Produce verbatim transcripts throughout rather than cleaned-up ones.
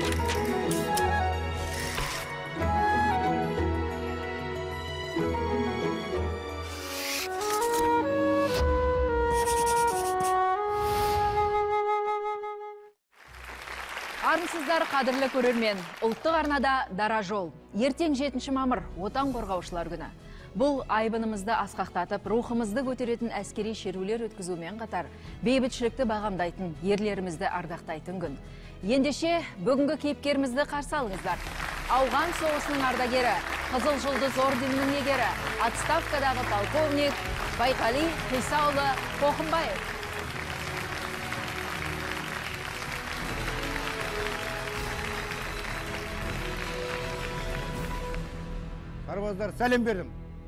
Армысыздар, қадірлі көрермен. Ұлттық арнада Дара жол. Ертең жетінші мамыр, отан қорғаушылар күні. Бұл айбынымызды асқақтатып, рухымызды көтеретін әскери шерулер өткізумен қатар, бейбітшілікті бағамдайтын, ерлерімізді ардақтайтын күн. Ендеше, бүгінгі кейіпкерімізді қарсы алыңыздар. Ауған соғысының ардагері, Қызыл жұлдыз орденінің егері, отставкадағы полковник Байқали Қисаұлы Қоқымбаев. Сарбаздар, сәлем бердім.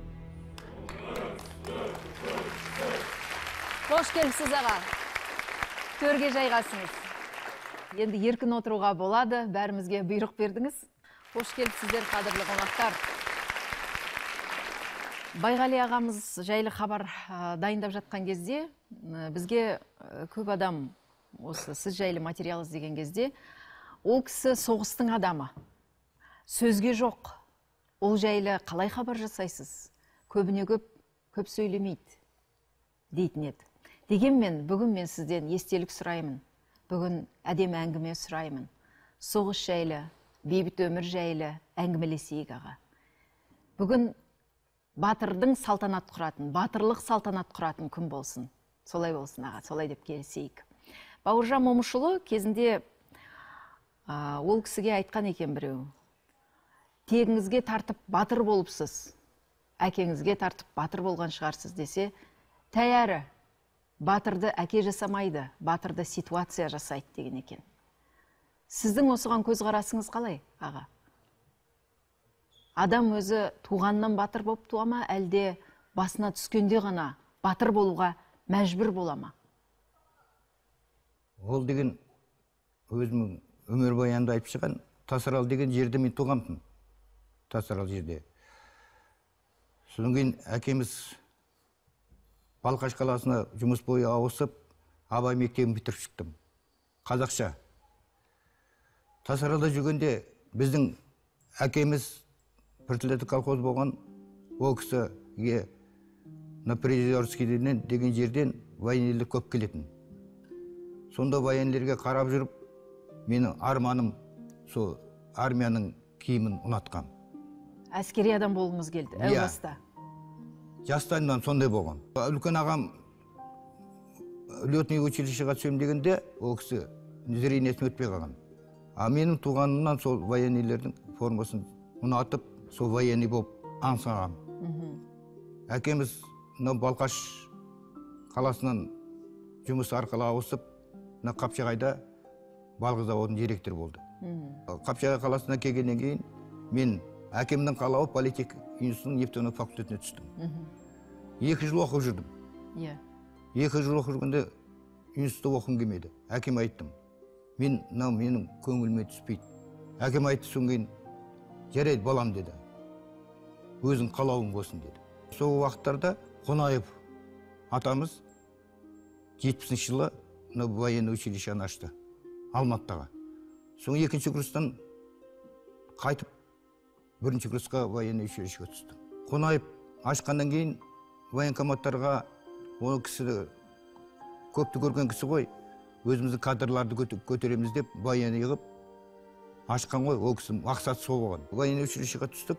Қош келіпсіз аға. Төрге жайғасыңыз. Енді еркін отыруға болады, бәрімізге бұйрық бердіңіз. Қош келіпсіздер, қадірлі қонақтар. Байғали ағамыз жайлы хабар дайындап жатқан кезде, бізге көп адам осы сіз жайлы материал іздеген кезде, ол кісі соғыстың адамы. Сөзге жоқ. Ол жайлы қалай хабар жасайсыз? Көбіне көп, көп сөйлемейді, дейтін еді. Дегенмен, бүгін мен сізден естелік сұраймын. Бүгін әдемі әңгіме сұраймын. Соғыс жайлы, бейбіт өмір жайлы әңгімелесейік аға. Бүгін батырдың салтанат құратын, батырлық салтанат құратын күн болсын. Солай болсын аға, солай деп келісейік. Бауыржан Момышұлы кезінде ол кісіге айтқан екен біреу. Тегіңізге тартып батыр болыпсыз, әкеңізге тартып батыр болған шығарсыз десе, тәйәрі, батырды әке жасамайды, батырды ситуация жасайды деген екен. Сіздің осыған көзқарасыңыз қалай, аға? Адам өзі туғаннан батыр болып туа ма, әлде басына түскенде ғана батыр болуға мәжбүр бола ма? Ол деген өзімнің өмір баянда айтып шыққан, Тасарал деген жерде мен туғанмын. Тасарал жерде. Содан кейін әкеміз Балқаш қаласына жұмыс бойы ауысып, Абай мектебін бітіріп шықтым. Қазақша. Тасаралда жүргенде біздің әкеміз Піртілеті колхоз болған, ол кісіге на Призорскийден деген жерден военерлер көп келетін. Сонда военерлерге қарап жүріп, менің арманым сол армияның киімін ұнатқам. Әскери адам болуымыз келді, әу баста. Жастайымнан сондай болған. Үлкен ағам летный училищеға түсем дегенде, ол кісі зрениесін өтпей қалған. А менің туғанымнан сол военныйлердің формасын ұнатып, сол военный болып аңсағам. Әкеміз Балқаш қаласынан жұмыс арқылы ауысып, Қапшағайда балғы заводының директор болды. Қапшағай қаласына келгеннен кейін мен әкемнің қалауы политик институтының нефтяной факультетіне түстім. Екі жыл оқып жүрдім. Екі жыл оқып жүргенде институтта оқым келмеді. Әкем айттым. Мен, менің көңіліме түспейді. Әкем айтты, соң кейін, жарайды балам деді. Өзің қалауың болсын деді. Сол уақыттарда Қонаев атамыз жетпісінші жылы военный училищені ашты. Алматыға. Соң екінші курстан қайтып, бірінші курсқа военный училищеге түстім. Қонаев ашқаннан кейін военкоматтарға ол кісі көпті көрген кісі ғой, өзіміздің кадрларды көтереміз деп военный ғып ашқан ғой, ол кісі мақсаты сол болған. Военный училищеге түстік.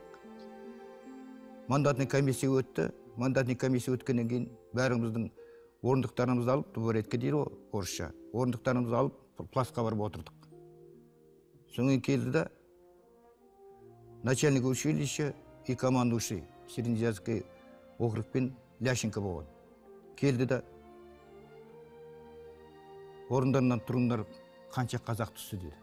Мандатный комиссия өтті. Мандатный комиссия өткеннен кейін бәріміздің орындықтарымызды алып, табуретке дейді ғой, орысша. Орындықтарымызды алып, пласқа барып отырдық. Соңын келді да начальник училища и командующий Среднеазиатский округпен Лященко болған. Келді да орындарынан тұрыңдар, қанша қазақ түсті деді.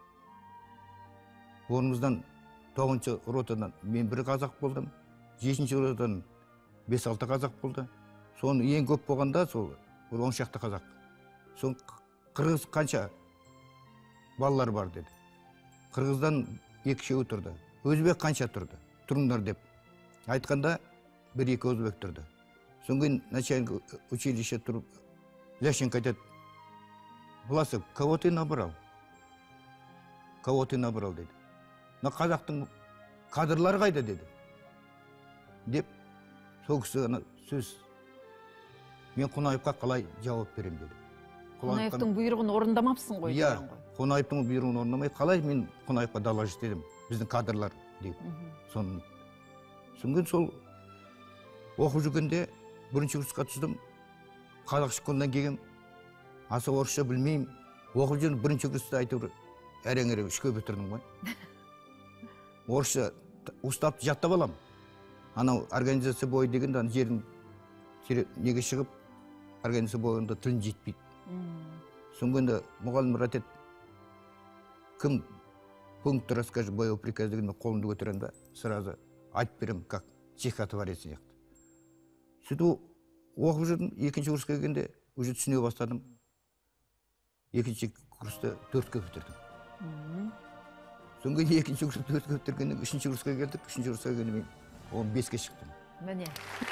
Орнымыздан тоғызыншы ротадан мен бір қазақ болдым, жетінші ротадан бес алты қазақ болды. Соны ең көп болғанда сол он шақты қазақ. Соң қырғыз қанша балалар бар деді. Қырғыздан екі-үшеуі тұрды. Өзбек қанша тұрды? Тұрыңдар деп. Айтқанда бір-екі өзбек тұрды. Соң кейін начальник училище тұрып, Лященко айтады: «Власов, кого ты набрал? кого ты набрал деді. Мына қазақтың кадрлары қайда деді. Деп, сол кісі ана сөз. Мен Қонаевқа қалай жауап берем деді. Қонаевтың бұйрығын орындамапсың ғой. Иә, Қонаевтың бұйрығын орындамай, қалай мен Қонаевқа дала жетедім, біздің кадрлар деп. Соны. Соңген сол оқып жүргенде бірінші курсқа түстім. Қазақ школынан келгем, аса орысша білмеймін. Оқып жүрген бірінші курста әйтеуір әрең-әрең үшке бітірдім ғой. Орысша ұстапты жаттап алам. Анау организация бойы деген жердің неге шығып, организация бойында тілін жетпейді. Соңгенде мұғалім ратет, кім пункты расскажи боевой приказ дегенде қолымды көтерем да, сразу айтып берем, как стихотворец сияқты. Сөйтіп оқып жүрдім, екінші курсқа келгенде уже түсіне бастадым. Екінші курста төртке бітірдім. Соңғы екінші курста төртке бітіргенде үшінші курсқа келдік, үшінші курсқа келгенде мен он беске шықтым. Міне.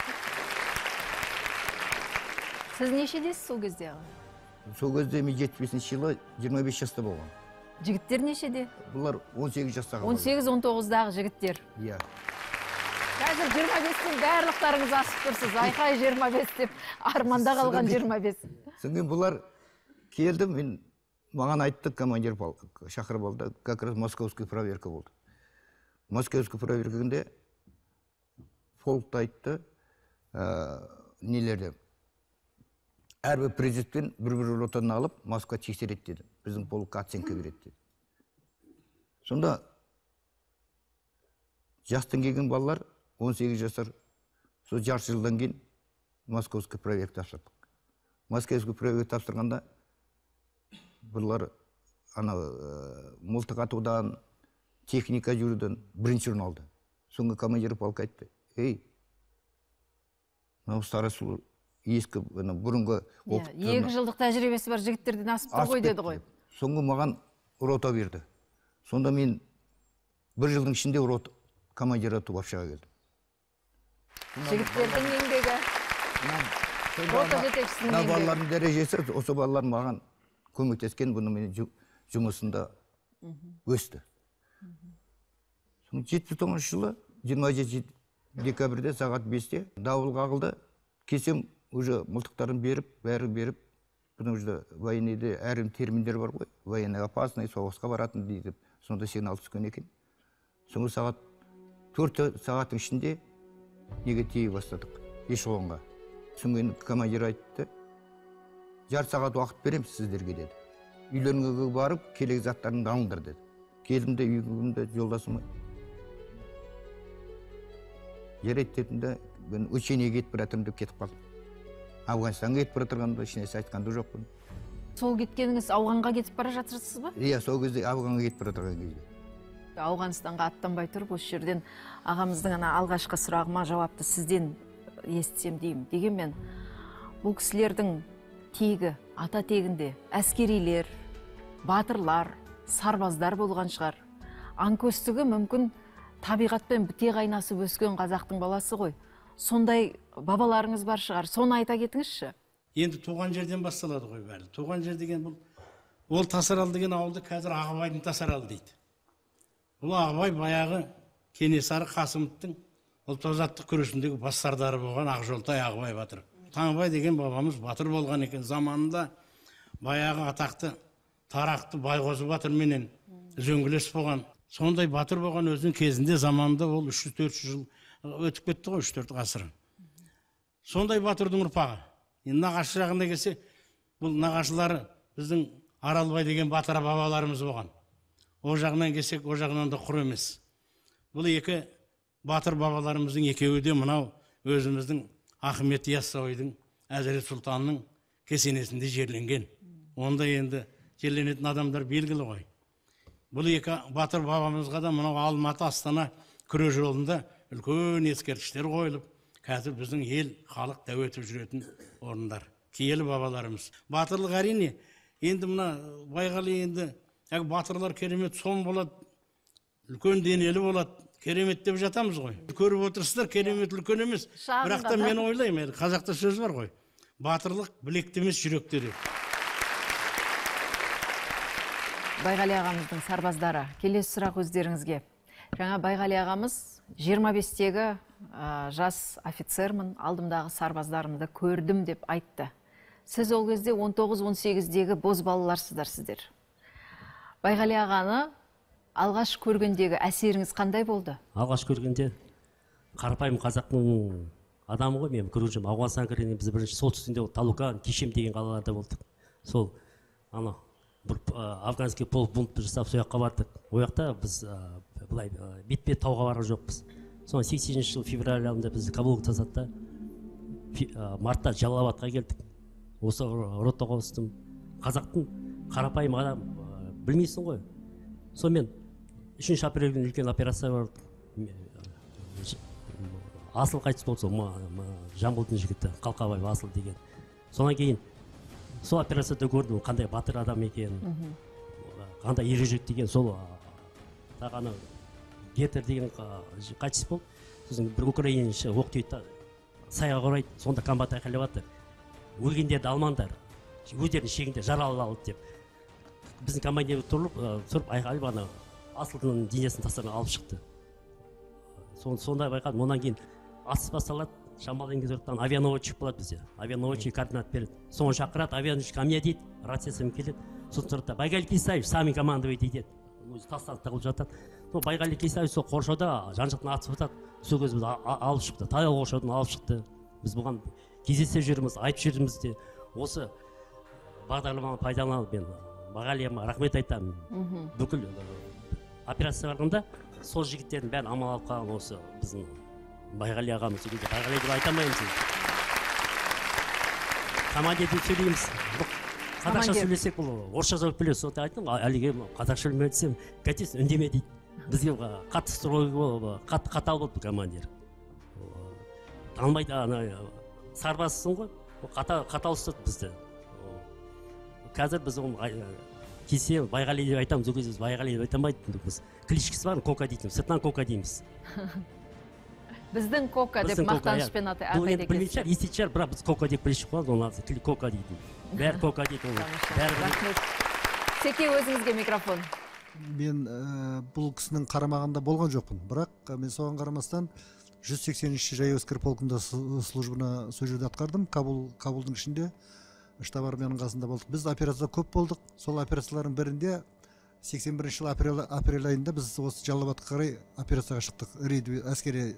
Сіз нешедесіз сол кезде? Сол кезде мен жетпіс бесінші жылы жиырма бес жаста болған. Жігіттер нешеде? Бұлар он сегіз жастағы. он сегіз он тоғыздағы жігіттер. Иә. Қазір жиырма бестен барлықтарыңыз асып тұрсыз. Айқай жиырма бес деп арманда қалған жиырма бес. Соңген бұлар келді, мен маған айтты, командир шақырып алды, как раз московский проверка болды. Московский проверкагенде полкты айтты, нелерде. Әрбір президенттен бір-бір ротаны алып, Москва тексереді деді. Біздің полкқа оценка береді деді. Сонда жастан келген балалар он сегіз жасар, сол жарты жылдан кейін московский проверка тапсырдық. Московский проверка тапсырғанда бұлар мылтық атудан, техника жүруден бірінші орын алды. Соңғы командир полк айтты: ей, мынау старосыл ескі бұрынғы екі жылдық тәжірибесі бар жігіттерден асып тұр ғой деді ғой. Соңғы маған рота берді. Сонда мен бір жылдың ішінде рота командир ату бапшаға келдім. Жігіттердің еңбегі, рота жетекшісінің еңбегі. Балалардың дәрежесі, осы балалар маған көмектескен, бұны мен жұмысында өсті. жетпіс тоғызыншы жылы жиырма жетінші декабрьде сағат бесте дауыл қағылды. Кесем уже мылтықтарын беріп, бәрі беріп, бұның уже военныйде әрім терминдер бар ғой, военный опасный, соғысқа баратын дейді. Сонда сигнал түскен екен. Соңғы сағат төрт сағаттың ішінде неге тиі бастадық, эшелонға. Соңғы командир айтты: жарты сағат уақыт берем сіздерге деді. Үйлеріңізге барып, керек заттарыңды алыңдар деді. Келдім де үйімде жолдасыма жарайды дедім де, мен учениеге кетіп баратырмын деп кетіп қалдым. Ауғанстанға кетіп бара тұрғанда ешнәрсе айтқанды жоқпын. Сол кеткеніңіз Ауғанға кетіп бара жатырсыз ба? Иә, сол кезде Ауғанға кетіп бара тұрған кезде. Ауғанстанға аттанбай тұрып, осы жерден ағамыздың ана алғашқы сұрағыма жауапты сізден естісем деймін. Дегенмен, бұл кісілердің тегі, ата тегінде әскерилер, батырлар, сарбаздар болған шығар. Аңкөстігі мүмкін табиғатпен біте қайнасып өскен қазақтың баласы ғой. Сондай бабаларыңыз бар шығар. Соны айта кетіңізші. Енді туған жерден басталады ғой бәрі. Туған жер деген бұл, ол Тасарал деген ауылды қазір Ағыбайдың Тасаралы дейді. Бұл Ағыбай баяғы Кенесары Қасымовтың ұлт-азаттық күресіндегі бас сардары болған Ақжолтай Ағыбай батыр. Таңбай деген бабамыз батыр болған екен. Заманында баяғы атақты Тарақты Байғозы батыр менен үзеңгілес болған. Сондай батыр болған өзінің кезінде заманында ол үш жүз төрт жүз жыл өтіп кетті ғой, үш төрт ғасыр. Сондай батырдың ұрпағы. Енді нағашы жағына келсе, бұл нағашылары біздің Аралбай деген батыр бабаларымыз болған. О жағынан келсек, о жағынан да құр емес. Бұл екі батыр бабаларымыздың екеуі де мынау өзіміздің Ахмет Яссауидің Әзірет Сұлтанның кесенесінде жерленген. Онда енді жерленетін адамдар белгілі ғой. Бұл екі батыр бабамызға да мынау Алматы Астана күре жолында үлкен ескерткіштер қойылып, қазір біздің ел, халық дәу етіп жүретін орындар. Киелі бабаларымыз. Батырлық әрине, енді мына Байғали енді батырлар керемет сом болады, үлкен денелі болады, керемет деп жатамыз ғой. Көріп отырсыздар, керемет үлкен емес. Бірақ та мен ойлаймын, қазақта сөз бар ғой. Батырлық білекте емес, жүректе деп. Байғали ағамыздың сарбаздары. Келесі сұрақ өздеріңізге. Жаңа Байғали ағамыз жиырма бестегі жас офицермін, алдымдағы сарбаздарымды көрдім деп айтты. Сіз ол кезде он тоғыз он сегіздегі боз балаларсыздар сіздер. Байғали ағаны алғаш көргендегі әсеріңіз қандай болды? Алғаш көргенде қарапайым қазақтың адамы ғой, мен көріп жүрмін. Ауған Саңғырын біз бірінші солтүстігінде Талукан, Кешем деген қалаларда болдық. Сол ана бір афганский полк-бунт жасап сол жаққа бардық. Ол жақта біз былай бет-бет тауға барған жоқпыз. Соны сексенінші жыл февраль айында біз Кабулға тасатта мартта Жалалабадқа келдік. Осы ротаға ауыстым. Қазақтың қарапайым адам білмейсің ғой. Сонымен үшінші апрельдің үлкен операция бар. Асыл қайтыс болды, Жамбылдың жігіті, Қалқабаев Асыл деген. Сонан кейін сол операцияда көрдім, қандай батыр адам екен, қандай ержүрек деген. Сол тағаны Гетер деген қайтыс болды. Сосын бір украиншы оқ түйді, сайға қарайды, сонда комбат айқайлап жатыр. Өлгендерді алмаңдар, өздерінің шегінде жаралы алды деп. Біздің командир тұрып, тұрып айқайлап ана Асылдың денесін тастарынан алып шықты. Сонда байқадым. Онан кейін асыс басталады, шамалдан кезден авианаводчик болады бізде. Авианаводчик координат береді. Соны шақырады, авианаводчик ко мне дейді, рациясымен келеді. Сосын тұрады, Байғали Кисаев сами командовать дейді. Өзі тастан тығылып жатады. Сол Байғали Кисаев сол қоршауда жан-жақтан атысып жатады. Сол кезде біз алып шықты, таяу қоршаудан алып шықты. Біз бұған кездесіп жүрміз, айтып жүрміз де. Осы бағдарламаны пайдаланып мен Байғалиға рахмет айтамын. Бүкіл операция барғанда сол жігіттердің бәрін амал алып қалған осы біздің Байғали ағамыз. Байғали деп айтамаймыз. Командир деп сөйлейміз. Қазақша сөйлесек бұл орысша жауап білесіз. Сонда айттым, әліге қазақша білмей десем, кәтес үндеме дейді. Бізге қатты строй болды, қатты қатал болды командир. Танымайды, сарбазсың ғой, қатал ұстады бізді. Қазір біз оны кесе Байғали деп айтамыз, ол кезде Байғали деп айтамайды. Кличкасы бар, Кока дейміз, сыртынан Кока дейміз. Біздің Кока деп мақтанышпен атайды. Бұл енді білмейшер, естейтшер, бірақ біз Кока деп білешік қоямыз, оны Кока дейді. Бәрі Кока дейді. Рахмет. Секе, өзіңізге микрофон. Мен бұл кісінің қарамағында болған жоқпын, бірақ мен соған қарамастан жүз сексенінші жаяу әскер полкында службаны сол жерде атқардым. Кабулдың ішінде штаб армияның қасында болдық. Біз операцияда көп болдық. Сол операциялардың бірінде сексен бірінші жыл апрель айында біз осы Жалалабадқа қарай операцияға шықтық. Рейд әскери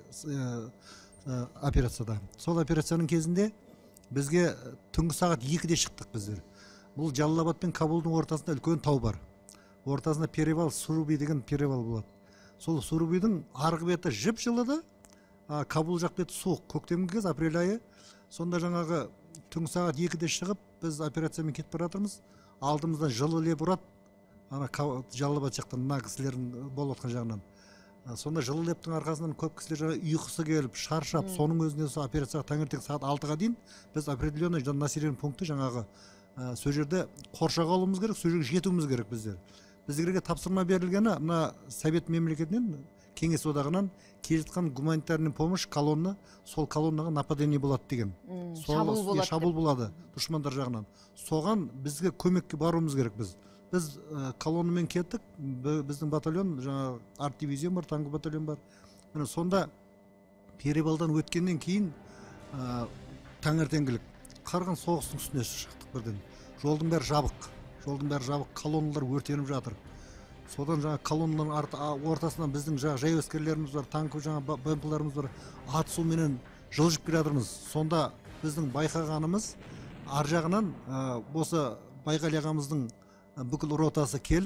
операцияда. Сол операцияның кезінде бізге түнгі сағат екіде шықтық біздер. Бұл Жалалабад пен Кабулдың ортасында үлкен тау бар. Ортасында перевал, Суруби деген перевал болады. Сол Сурубидің арғы беті жып жылыды, Кабул жақ беті суық. Көктемгі кез, апрель айы. Сонда жаңағы түнгі сағат екіде шығып, біз операциямен кетіп бара жатырмыз. Алдымыздан жылы леп ұрады. Ана Жалалабад жақтан, мына кісілердің болып отқан жағынан. Сонда жылы лептің арқасынан көп кісілер ұйқысы келіп, шаршап, соның өзіне сол операцияға таңертең сағат алтыға дейін біз определенный населенный пункты жаңағы сол жерде қоршауға алуымыз керек, сол жерге жетуіміз керек біздер. Біздерге тапсырма берілгені мына Совет мемлекетінен, Кеңес одағынан келе жатқан гуманитарный помощь колонна, сол колоннаға нападение болады деген. Шабуыл болады дұшмандар жағынан. Соған бізге көмекке баруымыз керек біз. Біз колоннамен кеттік, біздің батальон, жаңа арт дивизион бар, танк батальон бар. Сонда перевалдан өткеннен кейін таңертеңгілік қарған соғыстың үстіне шықтық бірден. Жолдың бәрі жабық. Жолдың бәрі жабық, колонналар өртеніп жатыр. Содан жаңа колонналардың ортасынан біздің жаяу әскерлеріміз бар, танк жаңа БМПларымыз бар, атысуменен жылжып келе жатырмыз. Сонда біздің байқағанымыз ар жағынан осы Байғали ағамыздың бүкіл ротасы келіп,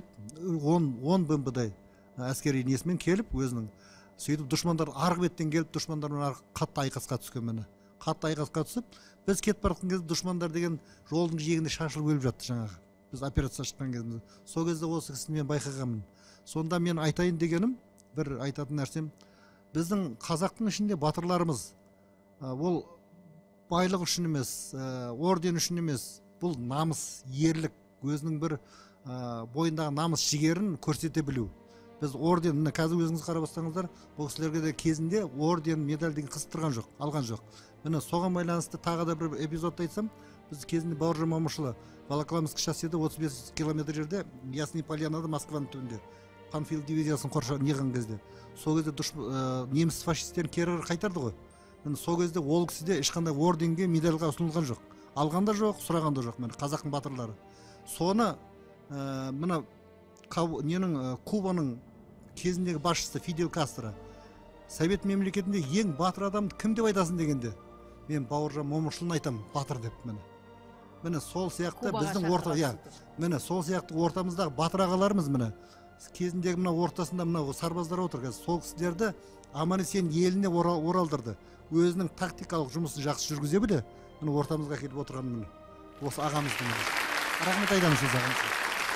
он БМПдай әскери несімен келіп, өзінің сөйтіп дұшмандар арғы беттен келіп, дұшмандармен қатты айқасқа түскен мені. Қатты айқасқа түсіп, біз кетіп баратын кезде дұшмандар деген жолдың жиегінде шашылып өліп жатты жаңағы. Біз операция шыққан кезімізде. Сол кезде осы кісіні мен байқағанмын. Сонда мен айтайын дегенім, бір айтатын нәрсем, біздің қазақтың ішінде батырларымыз, ол байлық үшін емес, орден үшін емес, бұл намыс, ерлік, өзінің бір бойындағы намыс жігерін көрсете білу. Біз орден, қазір өзіңіз қарап отырсаңыздар, бұл кісілерге де кезінде орден, медаль деген қыстырған жоқ, алған жоқ. Міне соған байланысты тағы да бір эпизодты айтсам, біз кезінде Бауыржан Момышұлы Волоколамск шосседе отыз бес километр жерде Ясный Полянада, Москваның түбінде Панфилов дивизиясын қоршаған неған кезде сол кезде неміс фашистерін кері қайтарды ғой. Міне сол кезде ол кісіде ешқандай орденге, медальға ұсынылған жоқ. Алған да жоқ, сұраған да жоқ. Міне қазақтың батырлары. Соны мына ненің Кубаның кезіндегі басшысы Фидель Кастро Совет мемлекетінде ең батыр адамды кім деп айтасың дегенде, мен Бауыржан Момышұлын айтам, батыр деп. Міне міне сол сияқты біздің орта, иә, міне сол сияқты ортамыздағы батыр ағаларымыз міне кезіндегі мына ортасында мына сарбаздар отыр. Сол кісілерді аман-есен еліне оралдырды. Өзінің тактикалық жұмысын жақсы жүргізе біле, міне ортамызға келіп отырған міне осы ағамыздың. Рахмет айтамыз сіз ағамыз.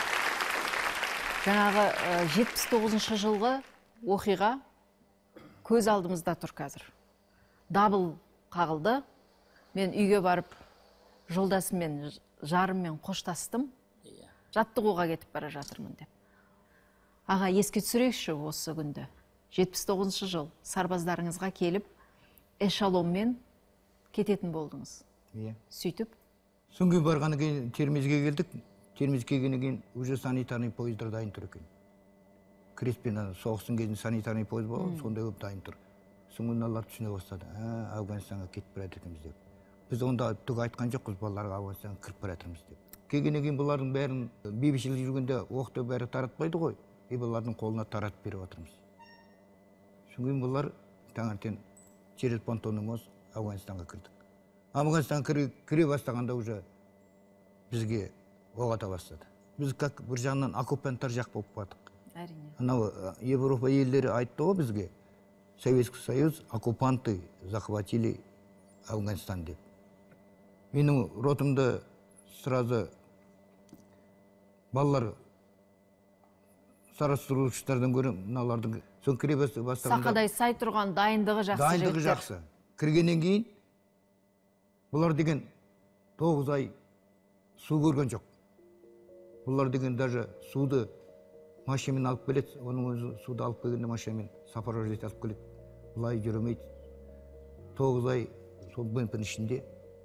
Жаңағы жетпіс тоғызыншы жылғы оқиға көз алдымызда тұр қазір. Дабыл қағылды. Мен үйге барып жолдасыммен, жарыммен қоштастым. Жаттығуға кетіп бара жатырмын деп. Аға, еске түсірейікші осы күнді. жетпіс тоғызыншы жыл сарбаздарыңызға келіп, эшелонмен кететін болдыңыз. Иә. Сөйтіп? Соңғы барғаны кейін Термезге келдік. Термезге келгеннен кейін уже санитарный поездар дайын тұр екен. Креспен соғыстың кезінде санитарный поезд болған, сонда көп дайын тұр. Соңын алар түсіне бастады. Ауғанстанға кетіп бара жатырмыз деп. Біз онда түк айтқан жоқпыз, балаларға Ауғанстанға кіріп бара жатырмыз деп. Келгеннен кейін бұлардың бәрін бейбітшілік жүргенде оқты бәрі таратпайды ғой. И бұлардың қолына таратып беріп отырмыз. Соңын бұлар таңертең через понтонный мост Ауғанстанға кірдік. Ауғанстанға кіре бастағанда уже бізге оқ ата бастады. Біз как бір жағынан оккупанттар жақ болып бардық. Әрине. Анау Европа елдері айтты ғой бізге, Советский Союз оккупанты захватили Афганистан деп. Менің ротымда сразу балалар сарастырушылардан көрі мыналардың соң кіре бастағанда Сақадай сай тұрған дайындығы жақсы жігіттер. Дайындығы жақсы. Кіргеннен кейін бұлар деген тоғыз ай су көрген жоқ. Бұлар деген даже суды машинамен алып келеді, оның өзі суды алып келгенде машинамен сапарождать алып келеді. Бұлай жүремейді. тоғыз ай сол бөмпенің ішінде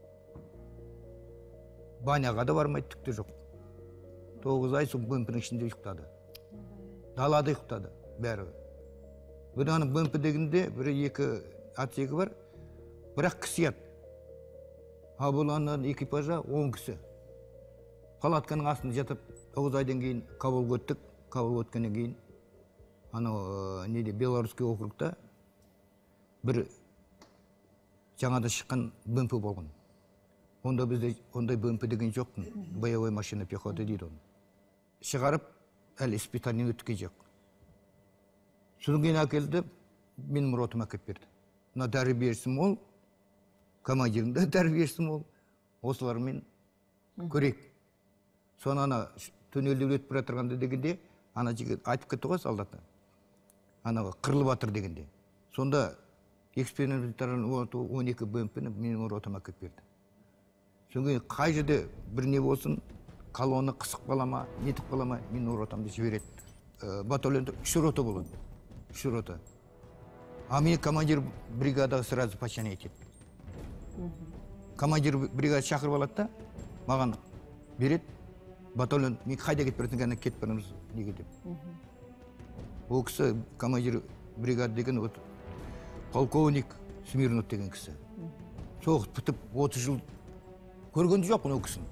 баняға да бармайды, түкте жоқ. тоғыз ай сол бөмпенің ішінде ұйықтады. Далада ұйықтады бәрі. Бір ана бөмпе дегенде бір екі отсегі бар, бірақ кісі ят. А бұл ананың экипажа он кісі. Палатканың астында жатып, тоғыз айдан кейін Кабулға өттік. Кабулға өткеннен кейін анау неде Белорусский округта бір жаңада шыққан бөмпе болған. Онда бізде ондай бөмпе деген жоқ. Боевой машина пехоты дейді оны. Шығарып, әлі испытание өткен жоқ. Содан кейін әкелді, менің ротыма әкеп берді. Мына тәрбиесі мол, командирдің де тәрбиесі мол. Осылармен көрейік. Соны ана төнелді өтіп бара тұрғанда дегенде, ана жігіт айтып кетті ғой солдатты. Ана қырылып жатыр дегенде. Сонда эксперименттарын он екі бөмпені менің ротыма әкеп берді. Содан кейін қай жерде бір не болсын, колонна қысып қала ма, нетіп қала ма, менің ротамды жібереді. Батальонда үш рота болады. Үш рота. А мен командир бригадаға сразу почтение етеді. Командир бригада шақырып алады да, маған береді. Батальон, мен қайда кетіп барасың, ғана кетіп барамыз неге деп. Ол кісі командир бригада деген полковник Смирнов деген кісі. Соғыс бітіп отыз жыл көргенде жоқ ол кісіні.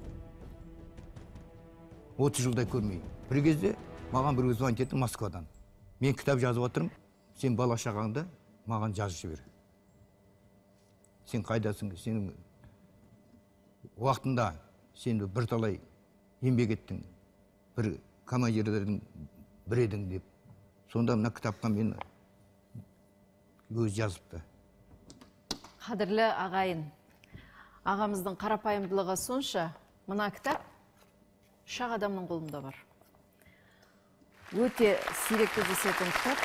отыз жылдай көрмей. Бір кезде маған бір звонить етті Москвадан. Мен кітап жазып отырмын, сен бала шағаңды маған жазып жібер. Сен қайдасың, сенің уақытында сен бірталай еңбек еттің, бір командирлердің бір едің деп. Сонда мына кітапқа мен өз жазыпты. Қадірлі ағайын, ағамыздың қарапайымдылығы сонша, мына кітап шақ адамның қолында бар. Өте сирек кездесетін кітап.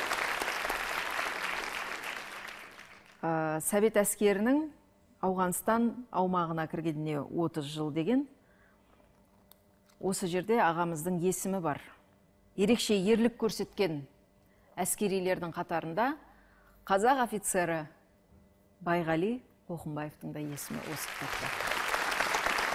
Совет әскерінің Ауғанстан аумағына кіргеніне отыз жыл деген. Осы жерде ағамыздың есімі бар. Ерекше ерлік көрсеткен әскерилердің қатарында қазақ офицері Байғали Оқымбаевтың да есімі осы кітапта.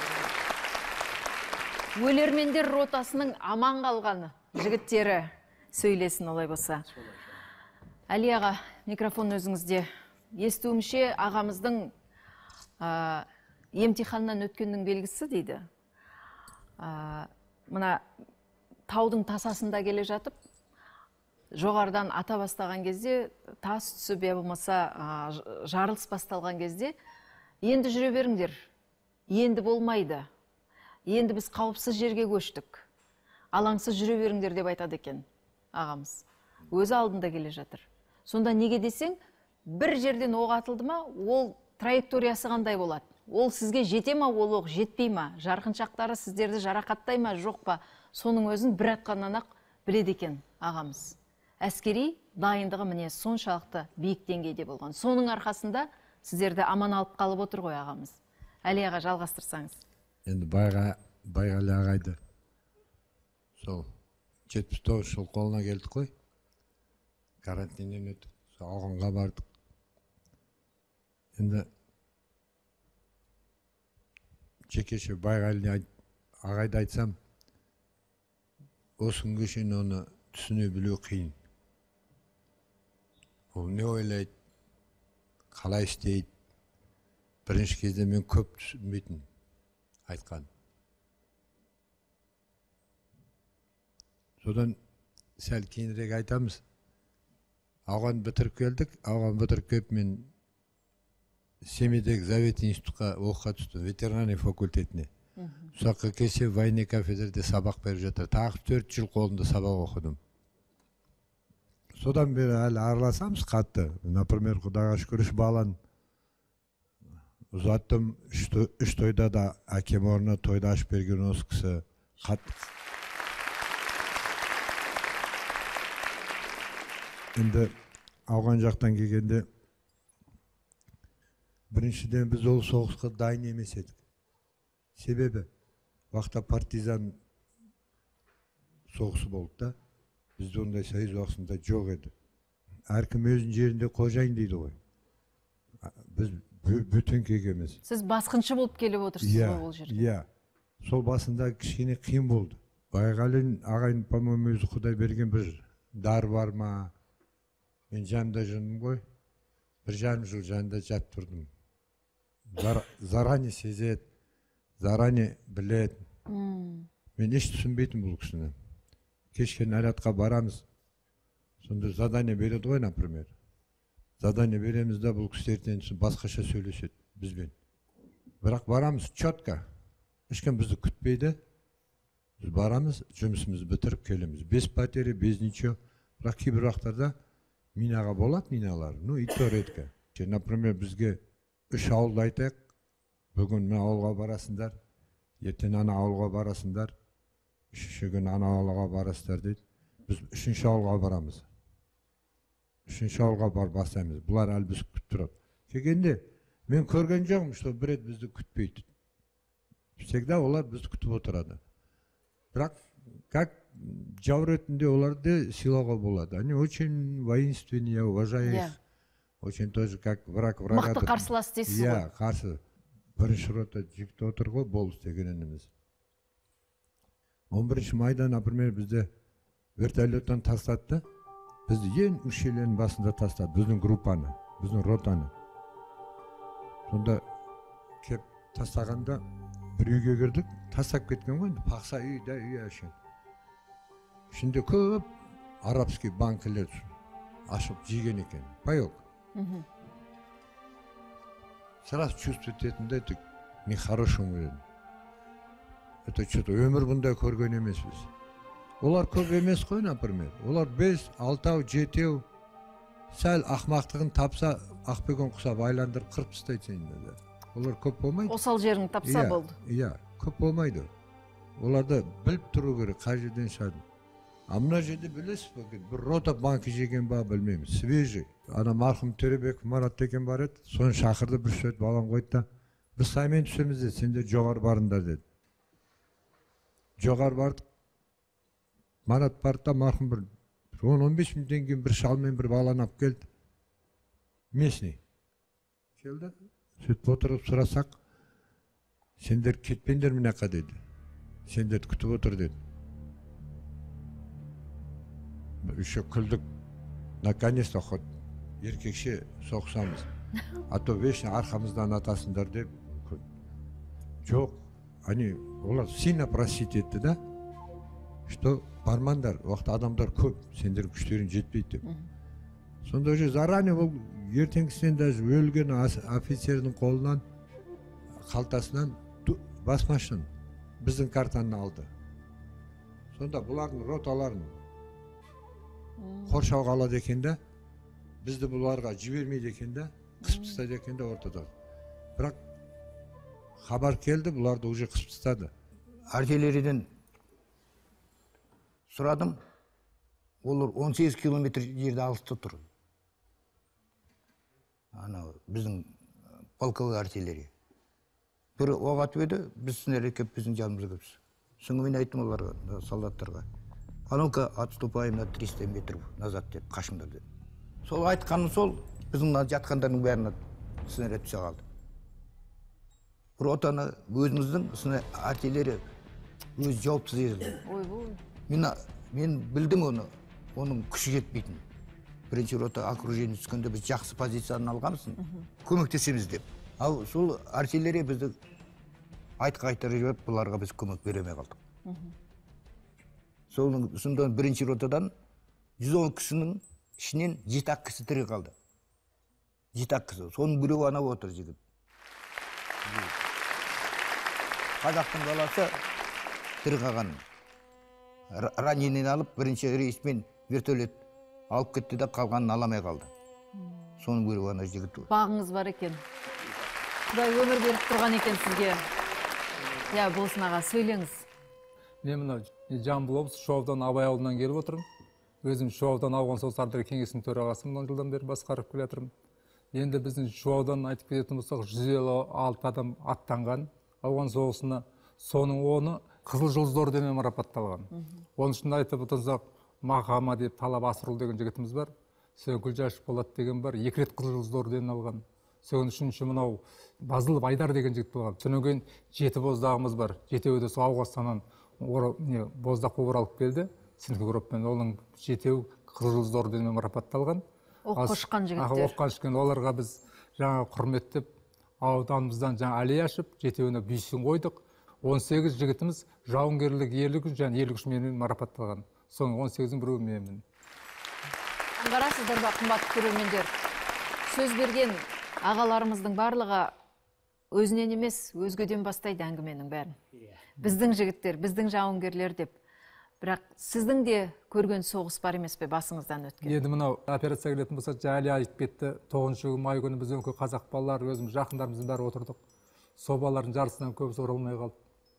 өлермендер ротасының аман қалғаны жігіттері сөйлесін олай болса. Әли аға, микрофон өзіңізде. Естуімше ағамыздың ә, емтиханнан өткеннің белгісі дейді. Ә, мына таудың тасасында келе жатып, жоғардан ата бастаған кезде, тас түсіп, я болмаса ә, жарылыс басталған кезде, енді жүре беріңдер, енді болмайды. Енді біз қауіпсіз жерге көштік. Алаңсыз жүре беріңдер деп айтады екен ағамыз. Өзі алдында келе жатыр. Сонда неге десең, бір жерден оқ атылды ма, ол траекториясы қандай болады? Ол сізге жете ма, ол оқ жетпей ма? Жарқыншақтары сіздерді жарақаттай ма, жоқ па? Соның өзін бір атқаннан ақ біледі екен ағамыз. Әскери дайындығы міне соншалықты биік деңгейде болған. Соның арқасында сіздерді аман алып қалып отыр ғой ағамыз. Әли аға, жалғастырсаңыз. Енді байға, Байғали ағайды сол жетпіс тоғыз жыл қолына келдік қой. Карантиннен өттік, сол ауғанға бардық. Енді жекеше Байғали ағайды айтсам, осы күнге шейін оны түсіне білу қиын. Ол не ойлайды, қалай істейді. Бірінші кезде мен көп түсінбейтін айтқан. Содан сәл кейінірек айтамыз. Ауған бітіріп келдік, ауған бітіріп келіп мен Семейдегі Завет институтқа оқуға түстім, ветеринария факультетіне. Соққа келсе военный кафедрде сабақ беріп жатыр. Тағы төрт жыл қолында сабақ оқыдым. Содан бері әлі араласамыз қатты. Например, Құдайға шүкір үш баланы ұзаттым. Үш тойда да әкем орнына тойда ашып берген осы кісі қатты. Енді ауған жақтан келгенде біріншіден біз ол соғысқа дайын емес едік. Себебі уақытта партизан соғысы болды да, бізде ондай союз уақытында жоқ еді. Әркім өзінің жерінде қожайын дейді ғой. Біз бөтен келгенбіз. Сіз басқыншы болып келіп отырсыз ғой ол жерге. Иә, сол басында кішкене қиын болды. Байғали ағайын, по-моему, өзі Құдай берген бір дар бар ма? Мен жанында жүрдім ғой. Бір жарым жыл жанында жат тұрдым. Заране сезет, заране білет. Мен еш түсінбейтін бұл кісіні. Кешке нарядқа барамыз. Сонда задание береді ғой, например. Задание береміз да бұл кісілерден басқаша сөйлеседі бізбен. Бірақ барамыз четко. Ешкім бізді күтпейді. Біз барамыз, жұмысымызды бітіріп келеміз. Без потери, без ничего. Бірақ кейбір уақыттарда минаға болады, миналар. Ну, и то редко. Например, бізге үш ауылды айтайық. Бүгін мен ауылға барасыңдар. Ертең ана ауылға барасыңдар. Үшінші күн ана ауылға барасыңдар дейді. Біз үшінші ауылға барамыз. Үшінші ауылға бар басаймыз. Бұлар әлі біз күтіп тұрады. Келгенде мен көрген жоқпын, что бір рет бізді күтпейді. Всегда олар бізді күтіп отырады. Бірақ как жау ретінде оларды сыйлауға болады. Они очень воинственные, я уважаю их. Очень тоже как враг врага. Мықты қарсылас дейсіз ғой. Иә, қарсы. Бірінші рота жігіт отыр ғой, болыс дегеніміз. он бірінші майда, например, бізді вертолеттан тастады. Бізді ең мүшелерінің басында тастады. Біздің группаны, біздің ротаны. Сонда кеп тастағанда бір үйге кірдік, тастап кеткен ғой, пақса үй да үй ашын. Ішінде көп арабский банкілер ашып жеген екен. Пайок. Сразу чувствует етінде, нехорошим өледі. Это что-то өмір бұндай көрген емес біз. Олар көп емес қой, например. Олар бес, алтау, жетеу, сәл ақмақтығын тапса, ақбегон құсап айландырып қырып тастайды сені. Олар көп болмайды. Осал жерін тапса болды. Иә, көп болмайды. Оларды біліп тұру керек, қай жерден шығады. А мына жерде білесіз бе, бір рота банкі жеген ба білмейміз, свежий. Ана марқұм Төребеков Марат деген бар еді, соны шақырды, бір сөйт балам қойды да, біз саймен түсеміз деді, сендер жоғары барыңдар деді. Жоғары бардық. Марат барды да марқұм бір он он бес минуттен кейін бір шалмен бір баланы алып келді. Местный. Келді. Сөйтіп отырып сұрасақ, сендер кетпеңдер мына жаққа деді. сендерді күтіп отыр деді. Еще күлдік. Наконец-то хоть еркекше соқсамыз. А то вечно арқамыздан атасыңдар деп. Жоқ, они олар сильно просить етті да, что бармандар, уақытта адамдар көп, сендер күштерің жетпейді деп. Сонда уже заранее ол ертеңгісінен даже өлген офицердің қолынан, қалтасынан басмашын біздің картаны алды. Сонда бұлардың роталарын қоршауға алады екен да, бізді бұларға жібермейді екен да, қысып тастайды екен да ортада. Бірақ хабар келді, бұларды уже қысып тастады. Артиллериядан сұрадым, олар он сегіз километр жерде алыста тұр. Ана біздің полковой артиллерия. Бір оқ атып еді, біз снаряд кеп біздің жанымызға кепсіз. Соңғы мен айттым оларға, солдаттарға. А ну-ка, отступаем на триста метров назад деп, қашыңдар деп. Сол айтқаным сол, біздің жатқандардың бәріне снаряд түсе қалды. Ротаны өзіміздің артиллерия өз жауапсыз езілді. Мен білдім оны, оның күші жетпейтін. Бірінші рота окружение түскенде біз жақсы позицияны алғансын, көмектесеміз деп. Ал сол артиллерия бізді айтқа-айтары жіберіп, бұларға біз көмек беремей қалдық. Сондан бірінші ротадан жүз он кісінің ішінен жеті ақ кісі тірі қалды. жеті ақ кісі. Соның біреуі ана отыр жігіт. Қазақтың баласы тірі қалған. Раненен алып, бірінші рейспен вертолет алып кетті де қалғанын аламай қалды. Соның біреуі ана жігіт. Бағыңыз бар екен. Құдай өмір беріп тұрған екен сізге. Я, Болсын аға, сөйлеңіз. Мен мына Жамбыл облысы Шуаудан Абай ауылынан келіп отырмын. Өзім Шуаудан ауған соғыс ардагер кеңесінің төрағасымын, жылдан бері басқарып келе жатырмын. Енді біздің Шуаудан айтып кететін болсақ, жүз елу алты адам аттанған ауған соғысына, соның оны Қызыл Жұлдыз орденімен марапатталған. Оның үшін айтып отырсақ, Махама деп Талап Асырұл деген жігітіміз бар. Сен Гүлжашев Болат деген бар, екі рет Қызыл Жұлдыз орденін алған. Соның үшінші мынау Базылов Айдар деген жігіт болған. Содан кейін жеті боздағымыз бар. Жетеуі де сол Ауғанстаннан боздақ болып оралып келді. Синткі группамен оның жетеуі Қызыл Жұлдыз орденімен марапатталған. Оққа шыққан жігіттер. Оққа шыққан оларға біз жаңа құрметтеп, ауданымыздан жаңа аллея ашып, жетеуіне бюстін қойдық. он сегіз жігітіміз жауынгерлік ерлік үшін және ерлік үшін менімен марапатталған. Соның он сегіздің біреуі менімен. Аңғарасыздар ба, қымбатты көрермендер. Сөз берген ағаларымыздың барлығы өзінен емес, өзгеден бастайды әңгіменің бәрін. Біздің жігіттер, біздің жауынгерлер деп. Бірақ сіздің де көрген соғыс бар емес пе басыңыздан өткен? Енді мынау операция келетін болса, жайлы айтып кетті. тоғызыншы май күні біз өңкей қазақ балалар, өзіміз жақындарымыздың бәрі отырдық. Сол балалардың жарысынан көбісі оралмай қалды.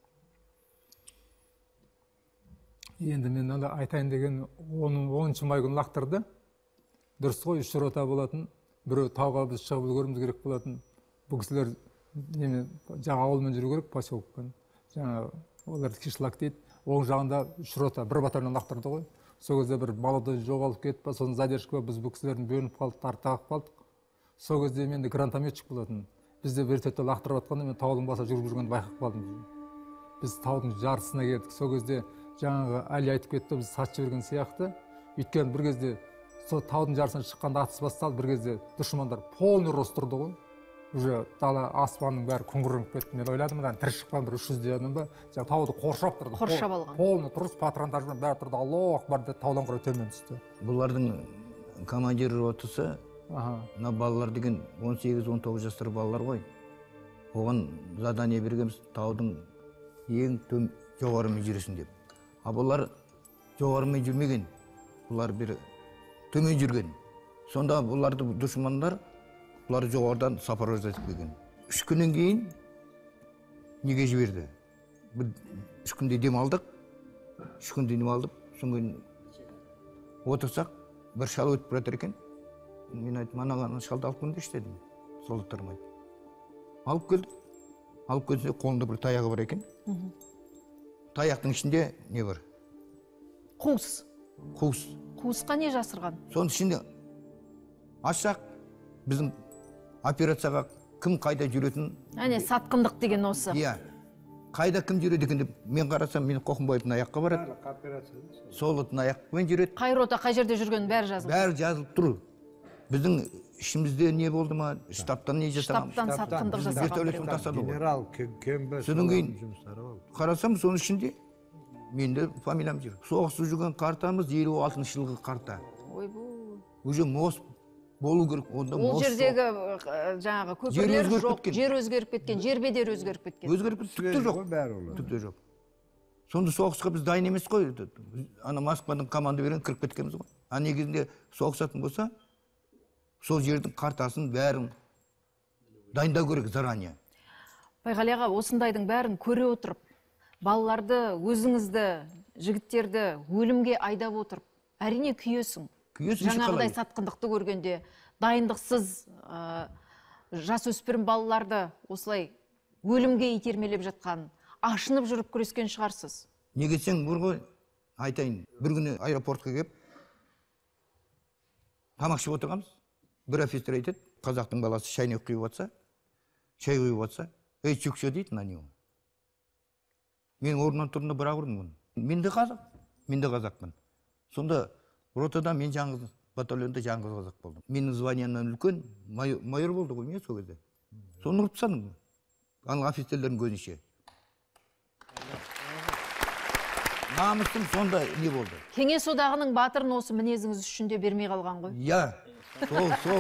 Енді мен айтайын деген оныншы май күні лақтырды. Дұрыс қой, үш рота болатын. Біреу тауға біз шығып үлгеріміз керек болатын. Бұл кісілер жаңа ауылмен жүру керек, поселкпен. Жаңа оларды кишлак дейді. Оң жағында үш рота, бір батальон лақтырды ғой. Сол кезде бір молодой жоғалып кетіп, соның задержка біз бұл кісілердің бөлініп қалдық, артағып қалдық. Сол кезде мен де гранатометчик болатын. Бізде вертолетте лақтырып жатқанда мен таудың басында жүріп жүргенді байқап қалдым. Біз таудың жарысына келдік. Сол кезде жаңағы Али айтып кетті, біз сатып жіберген сияқты. Өйткені бір кезде сол таудың жарысына шыққанда атыс басталды, бір кезде дұшмандар полный рост тұрды ғой. Уже дала аспанның бәрі күңгіреніп кетті. Мен ойладым, мына тірі шыққан бір үш жүздей адам ба, жаңағы тауды қоршап тұрды. Қоршап алған. Полный тұрыс патронтажмен бәрі тұрды. Аллах акбар деп таудан қарай төмен түсті. Бұлардың командир ротасы, мына балалар деген он сегіз он тоғыз жастар балалар ғой. Оған задание бергенбіз таудың ең жоғарымен жүресін деп. А бұлар жоғарымен жүрмеген. Бұлар бір төмен жүрген. Сонда бұларды дұшмандар бұлар жоғардан сопровождать еткен. Үш күннен кейін неге жіберді? Үш күнде дем алдық. Үш күнде дем алдық. Соң отырсақ, бір шал өтіп жатыр екен. Мен айттым, анаған шалды алып келіңдерші дедім. Солдаттарыма айттым. Алып келдік. Алып келсе қолында бір таяғы бар екен. Таяқтың ішінде не бар? Қуыс. Қуыс. Қуысқа не жасырған? Соның ішінде ашақ біздің операцияға кім қайда жүретін? Әне сатқындық деген осы. Иә. қайда кім жүреді екен деп мен қарасам мен Қоқымбаевтың аяққа барады. Солытын аяқпен жүреді. Қай рота қай жерде жүргенін бәрі жазылды. Бәрі жазылып тұр. Біздің ішімізде не болды ма? Штабтан не жасағанбыз? Штабтан сатқындық жасаған. Генерал Кембе. Содан кейін қарасам соның ішінде менде фамилиям жүр. Соғысып жүрген картамыз елу алтыншы жылғы карта. Ойбу. Уже мост болу керек. Онда Ол мост жердегі жаңағы көпірлер жоқ, жер өзгеріп кеткен, жер бедері өзгеріп кеткен. өзгеріп кеткен, түкте жоқ. Түкте жоқ. Сонда соғысқа біз дайын емес қой. Ана Москвадан команда берген кіріп кеткенбіз ғой. А негізінде соғысатын болса, сол жердің картасын бәрін дайындау керек заранее. Байғали аға, осындайдың бәрін көре отырып, балаларды, өзіңізді, жігіттерді өлімге айдап отырып, әрине күйесің. Жаңағыдай сатқындықты көргенде, дайындықсыз жас өспірім балаларды осылай өлімге итермелеп жатқан, ашынып жүріп күрескен шығарсыз. Неге сен бұр ғой, айтайын, бір күні аэропортқа кеп, тамақ ішіп отырғанбыз. Бір офицер айтады, қазақтың баласы шайнек құйып жатса, шай құйып жатса, ей, чүкші дейді, на него. Мен орнынан тұрында бірақ ұрдым. Мен де қазақ, мен де қазақпын. Сонда ротада мен жаңғыз, батальонда жаңғыз қазақ болдым. Менің званиямнан үлкен майор болды ғой, мен сол кезде. Соны ұрып тастадым. Ана офицерлердің көзінше. Намыстың сонда не болды? Кеңес одағының батырын осы мінезіңіз үшін де бермей қалған ғой? Я, сол, сол.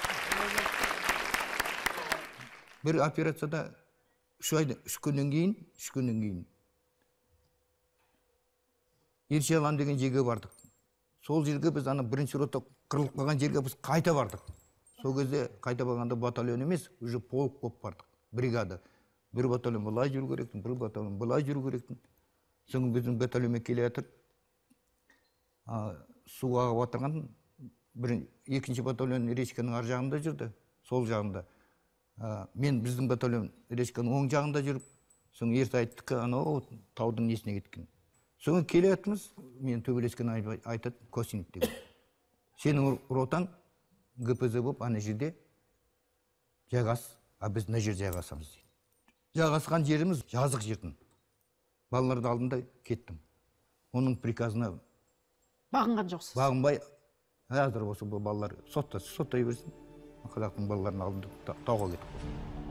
Бір операцияда үш айда, үш күннен кейін, үш күннен кейін. Ершалан деген жерге бардық. Сол жерге біз ана бірінші рота қырылып қалған жерге біз қайта бардық. Сол кезде қайта барғанда батальон емес, уже полк болып бардық, бригада. Бір батальон былай жүру керектін, бір батальон былай жүру керектін. Соң біздің батальонмен келе жатыр. Суға отырған екінші батальон речканың ар жағында жүрді, сол жағында. Мен біздің батальон речканың оң жағында жүріп, соң ерте айттық, анау таудың несіне кеткен. Соң келе жатырмыз, мен төбелескен айтады, Косинов деген. Сенің ротаң Г П З болып, ана жерде жайғас, а біз мына жер жайғасамыз дейді. Жайғасқан жеріміз жазық жердің. Балаларды алдында кеттім. Оның приказына бағынған жоқсыз. Бағынбай, әзір болса бұл балалар сотта, соттай берсін. Қазақтың балаларының алдында тауға кетіп.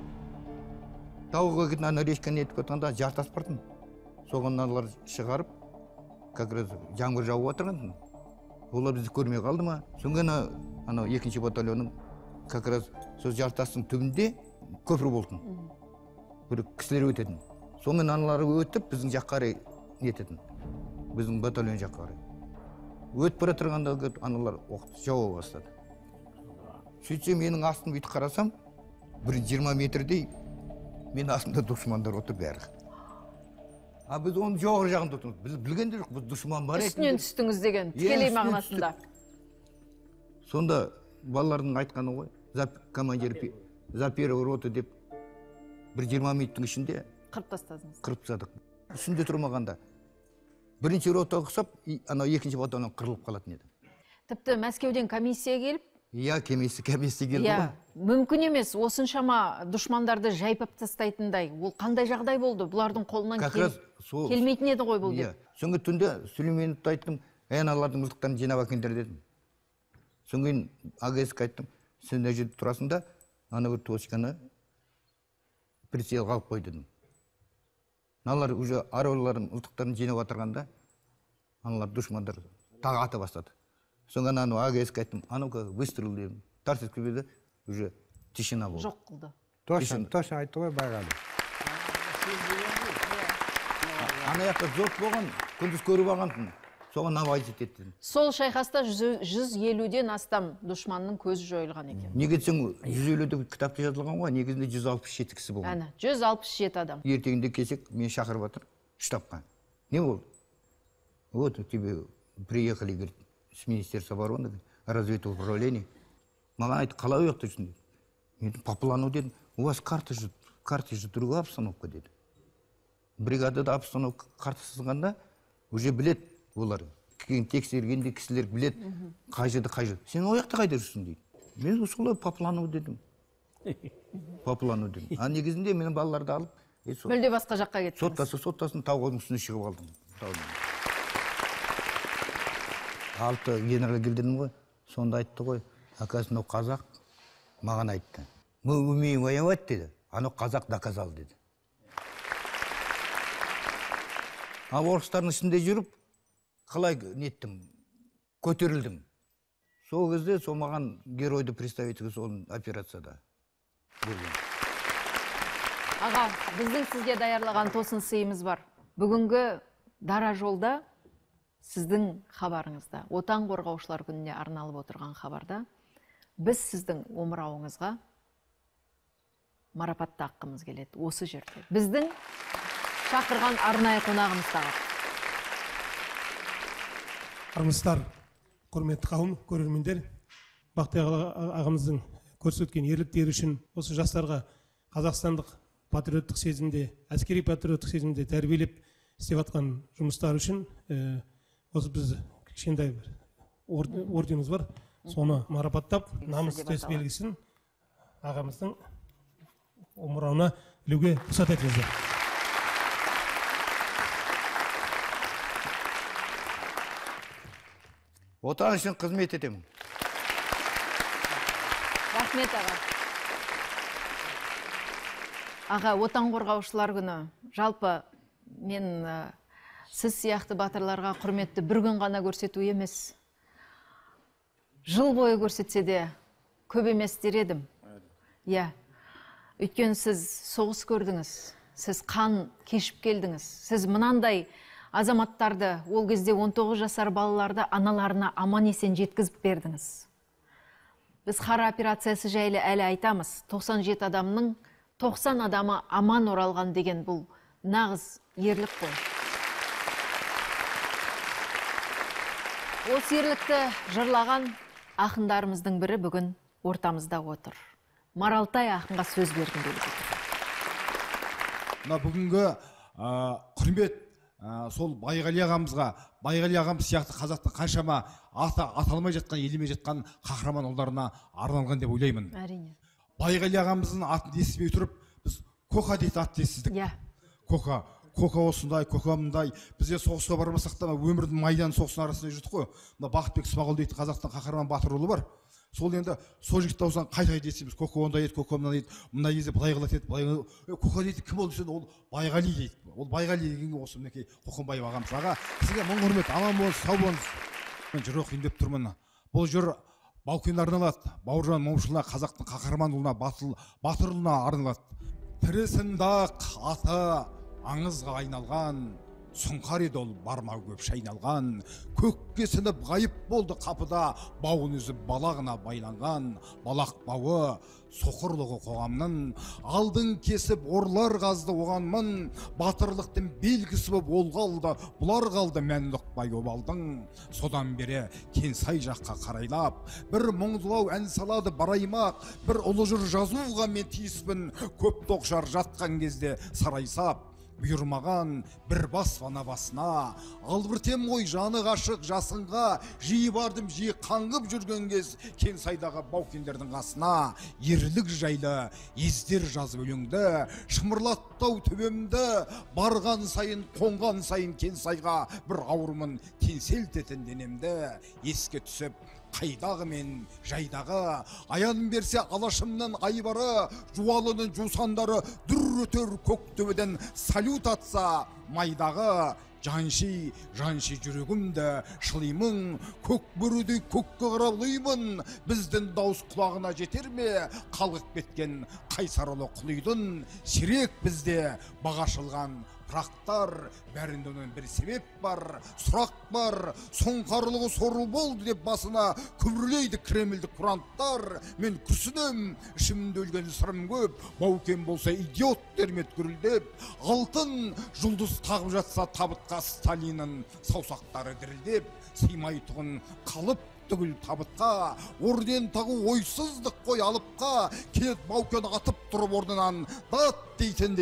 Тауға кетіп, ана речканы етіп кеткенде жартас бардым. Соған аналар шығарып, как раз жаңбыр жауып отырған. Олар бізді көрмей қалды ма? Соңған анау екінші батальонның как раз сол жартастың түбінде көпір болдың. Бір кісілер өтетін. Соңын аналары өтіп, біздің жаққа қарай нететін. Біздің батальон жаққа қарай. Өтіп бара тұрғанда аналар оқты жауа бастады. Сөйтсе менің астын бүйтіп қарасам, бір жиырма метрдей мен астымда дұшмандар отыр бәрі. А біз оның жоғыр жағында отырмыз. Біз білгенде жоқ, біз дұшман бар екен. Үстінен түстіңіз деген, тікелей мағынасында. Сонда балалардың айтқаны ғой, командир за первый роты деп бір жиырма минуттың ішінде қырып тастадыңыз. Қырып тастадық. Үстінде тұрмағанда бірінші рота ұқсап, анау екінші батальон қырылып қалатын еді. Тіпті Мәскеуден комиссия келіп, иә, комиссия комиссия келді ғой. Мүмкін емес, осыншама дұшмандарды жайпап тастайтындай. Ол қандай жағдай болды? Бұлардың қолынан келмейтін еді ғой бұл деп. Соңғы түнде Сүлейменовті айттым, аналардың мылтықтарын жинап әкеліңдер дедім. Соңғы А Г С-ке айттым, сен мына жерде тұрасың да, ана бір точканы прицел қалып қой дедім. Аналар уже аролардың мылтықтарын жинап отырғанда, аналар дұшмандар тағы ата бастады. Соңған ана А Г С-ке айттым, анау-ка выстрел дедім. Тарс еткізбеді, уже тишина болды. Жоқ қылды. Точно, точно айтты ғой Байғали. Ана жақта жоқ болған, күндіз көріп алғантын. Соған навайзит еттім. Сол шайқаста жүз елуден астам дұшманның көзі жойылған екен. Неге десең, жүз елуде кітапта жазылған ғой, негізінде жүз алпыс жеті кісі болған. Әне, жүз алпыс жеті адам. Ертеңінде келсек, мен шақырып жатыр, штабқа. Не болды? Вот, тебе приехали, говорит, с Министерства обороны, разведка управления. Маған айтты, қалай ұяқты үшін деді. Мен по плану дедім, у вас карта же, карта же другая обстановка деді. Бригадада обстановка карта сызғанда, уже білет олар. Тексергенде кісілер білет, қай жерде, қай жерде. Сен ояқты қайда жүрсің дейді. Мен солай по плану дедім. По плану дедім. А негізінде мен балаларды алып, мүлде басқа жаққа кеттіңіз. Соттаса соттасын, тауға үстіне шығып алдым. Алты генерал келдім ғой, сонда айтты ғой, оказывается, мынау қазақ маған айтты. Мы умеем воевать деді, анау қазақ доказал деді. А орыстардың ішінде жүріп, қалай неттім, көтерілдім. Сол кезде сол маған геройды представителі сол операцияда берген. Аға, біздің сізге даярлаған тосын сыйымыз бар. Бүгінгі дара жолда сіздің хабарыңызда, отан қорғаушылар күніне арналып отырған хабарда, біз сіздің омырауыңызға марапатты аққымыз келеді осы жерде. Біздің шақырған арнайы қонағымыз тағы. Армысыздар, құрметті қауым, көрермендер, Бақтияр ағамыздың көрсеткен ерліктері үшін осы жастарға қазақстандық патриоттық сезімде, әскери патриоттық сезімде тәрбиелеп істеп жатқан жұмыстар үшін осы біз кішкентай орденіміз бар, соны марапаттап, намыс төс белгісін ағамыздың омырауына ілуге рұқсат етіңіздер. Отан үшін қызмет етемін. Рахмет аға. Аға, отан қорғаушылар күні. Жалпы мен сіз сияқты батырларға құрметті бір күн ғана көрсету емес. Жыл бойы көрсетсе де көп емес дер едім. Иә. Өйткені сіз соғыс көрдіңіз. Сіз қан кешіп келдіңіз. Сіз мынандай азаматтарды, ол кезде он тоғыз жасар балаларды аналарына аман есен жеткізіп бердіңіз. Біз қара операциясы жайлы әлі айтамыз. тоқсан жеті адамның тоқсан адамы аман оралған деген бұл нағыз ерлік қой. Осы ерлікті жырлаған ақындарымыздың бірі бүгін ортамызда отыр. Маралтай ақынға сөз бергім келіп отыр. Мына бүгінгі құрмет сол Байғали ағамызға, Байғали ағамыз сияқты қазақтың қаншама аты аталмай жатқан, елемей жатқан қахраман ұлдарына арналған деп ойлаймын. Әрине. Байғали ағамыздың атын естімей тұрып, біз Коқа дейді атты естідік. Иә. Коқа, Коқа осындай, Коқа мындай. Бізде соғысқа бармасақ та өмірдің майдан соғысының арасында жүрдік қой. Мына Бақытбек Смағұл дейді, қазақтың қаһарман батыр ұлы бар. Сол енді сол жігітті аузынан қайта-қайта естиміз. Коқа ондай еді, Коқа мындай еді, мына кезде былай қылады еді, былай қылады. Коқа дейді, кім ол десе, ол Байғали дейді. Ол Байғали дегенге осы мінекей Қоқанбаев ағамыз. Аға, сізге мың құрмет, аман болыңыз, сау болыңыз. Мен жыр оқиын деп тұрмын. Бұл жыр Баукенге арналады. Бауыржан Момышұлына, қазақтың қаһарман ұлына, батыр ұлына арналады. Тірісіндақ аты аңызға айналған, сұңқар еді ол бармау көп шайналған, көкке сініп ғайып болды қапыда, бауын үзіп балағына байланған, балақ бауы соқырлығы қоғамның, алдың кесіп орлар қазды оғанмын, батырлықтың белгісі боп ол қалды, бұлар қалды мәнді ұқпай обалдың. Содан бері Кенсай жаққа қарайлап, бір мұңдылау ән салады бараймақ, бір ұлы жыр жазуға мен тиіспін, көп тоқшар жатқан кезде сарайсап. Бұйырмаған бір бас вана басына, албыртем ғой жаны ғашық жасынға, жиі бардым жиі қаңғып жүрген кез Кенсайдағы Баукендердің қасына. Ерлік жайлы ездер жазып өлеңді, шымырлаттау төбемді, барған сайын қонған сайын Кенсайға бір ауырмын теңселтетін денемді. Еске түсіп қайдағы мен жайдағы, аян берсе алашымның айбары, жуалының жусандары дүр өтер көк төбеден салют атса майдағы. Жанши, жанши жүрегімді шылаймын, көк бөрідей көкке қараулаймын, біздің дауыс құлағына жетер ме, қалғып кеткен қайсарылы құлайдың, сирек бізде бағашылған пырақтар, бәрінде оның бір себеп бар, сұрақ бар, сұңқарлығы сорлы болды деп басына күбірлейді кремльдік куранттар. Мен күрсінем, ішімде өлген сырым көп, Баукен болса идиот дермет гүрілдеп, алтын жұлдыз тағып жатса табытқа Сталиннің саусақтары дірілдеп, сыймай тұғын қалып түгіл табытқа, орден тағу ойсыздық қой алыпқа, келет Баукен атып тұрып ордынан дат дейтіндей азып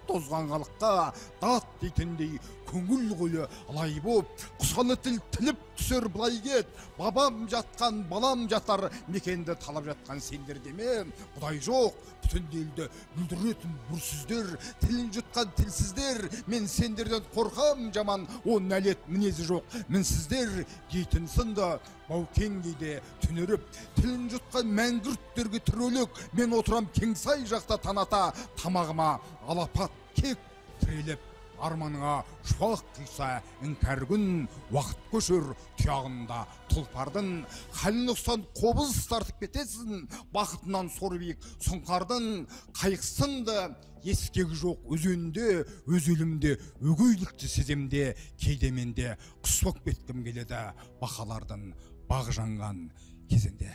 тозған халыққа дат дейтіндей көңіл қойы лай боп, құсқаны тіл тіліп түсер былай кет, бабам жатқан балам жатар мекенді талап жатқан сендер деме, құдай жоқ, бүтін елді бүлдіретін бүрсіздер, тілін жұтқан тілсіздер, мен сендерден қорқам жаман, о нәлет мінезі жоқ, мінсіздер дейтін сынды Баукең кейде түнеріп, тілін жұтқан мәңгүрттерге түрелік, мен отырам Кеңсай жақта таната, тамағыма алапат кек тірелеп, арманыңа шуақ қиса іңкәргүн, уақыт көшір тұяғында тұлпардың, халін ұқсан қобыз тартып кетесің, бақытынан сор биік сұңқардың, қайықсынды ескегі жоқ өзенде, өз өлімде, өгейлікті сеземде, кейде менде құс боп кеткім келеді бақалардың бағы жанған кезінде.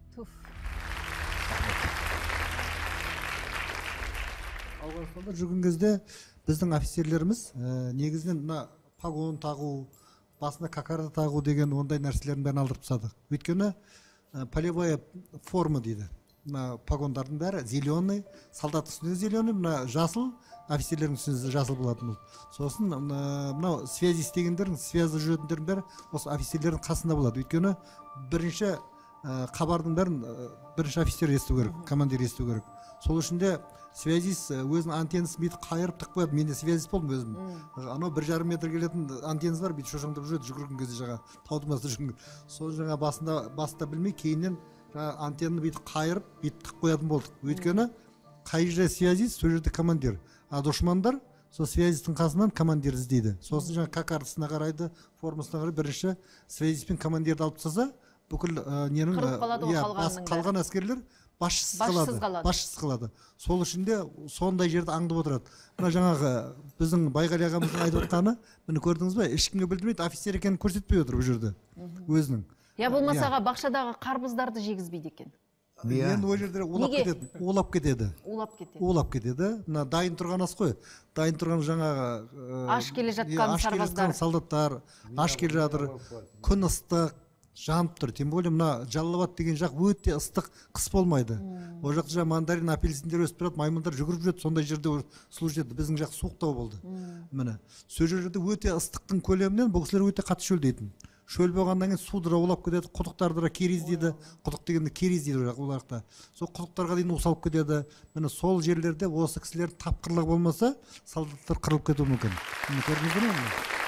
Ауғанстанда жүрген кезде біздің офицерлеріміз негізінен мына погон тағу, басына кокарды тағу деген ондай нәрселерін бәрін алдырып тастады. Өйткені полевая форма дейді. Мына погондардың бәрі зеленый, солдат үстінде зеленый, мына жасыл, офицерлердің үстінде жасыл болатын бұл. Сосын мынау связи істегендердің, связі жүретіндердің бәрі осы офицерлердің қасында болады. Өйткені бірінші хабардың бәрін бірінші офицер есту керек, командир есту керек. Сол үшін де связист өзінің антеннасын бүйтіп қайырып тық қояды. Мен де связист болдым өзім. Анау бір жарым метр келетін антеннасы бар, бүйтіп шошаңдап жүреді жүгірген кезде жаңа таудың басында жүрген. Сол жаңа басында басында білмей кейіннен антеннаны бүйтіп қайырып бүйтіп тық қоятын болдық. Өйткені қай жерде связист, сол жерде командир. А дұшмандар сол связисттің қасынан командир іздейді. Сосын жаңа кокардысына қарайды, формасына қарайды, бірінші связист пен командирді алып тастаса, бүкіл ненің қалған әскерлер басшысыз қалады. Басшысыз қалады. Сол үшін де сондай жерді аңдып отырады. Мына жаңағы біздің Байғали ағамыздың айтып отқаны, міне көрдіңіз бе, ешкімге білдірмейді, офицер екенін көрсетпей отыр бұл жерде. Өзінің. Я болмасаға бақшадағы қарбыздарды жегізбейді екен. Енді ол жерде улап кетеді. Улап кетеді. Улап кетеді. Улап кетеді. Мына дайын тұрған ас қой. Дайын тұрған жаңағы аш келе жатқан сарбаздар, солдаттар, аш келе жатыр. Күн ыстық, жанып тұр. Тем более мына Жалалабад деген жақ өте ыстық, қыс болмайды. Ол жақта жаңа мандарин, апельсиндер өсіп тұрады, маймылдар жүгіріп жүреді, сондай жерде сұлу жерде. Біздің жақ суықтау болды. Міне, сол жерде өте ыстықтың көлемінен бұл кісілер өте қатты шөлдейтін. Шөл болғаннан кейін судыра улап кетеді, құдықтарды керез дейді. Құдық дегенде керез дейді ол жақта. Сол құдықтарға дейін усалып кетеді. Міне сол жерлерде осы кісілер тапқырлығы болмаса, солдаттар қырылып кетуі мүмкін. Міне көрдіңіздер ме?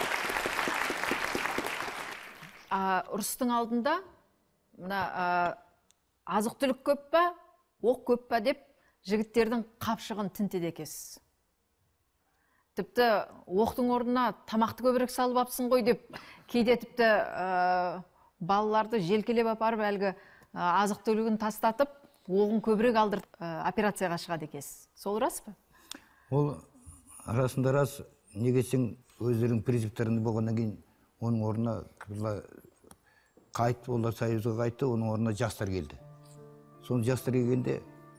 Ұрыстың алдында мына азық түлік көп па, оқ көп па деп жігіттердің қапшығын тінтеді екенсіз. Тіпті оқтың орнына тамақты көбірек салып апсың ғой деп, кейде тіпті балаларды желкелеп апарып әлгі азық түлігін тастатып, оғын көбірек алдырып операцияға шығады екенсіз. Сол рас па? Ол расында рас, негесің өздерінің призывтарында болғаннан кейін оның орнына қайтты, олар союзға қайтты, оның орнына жастар келді. Соны жастар келгенде,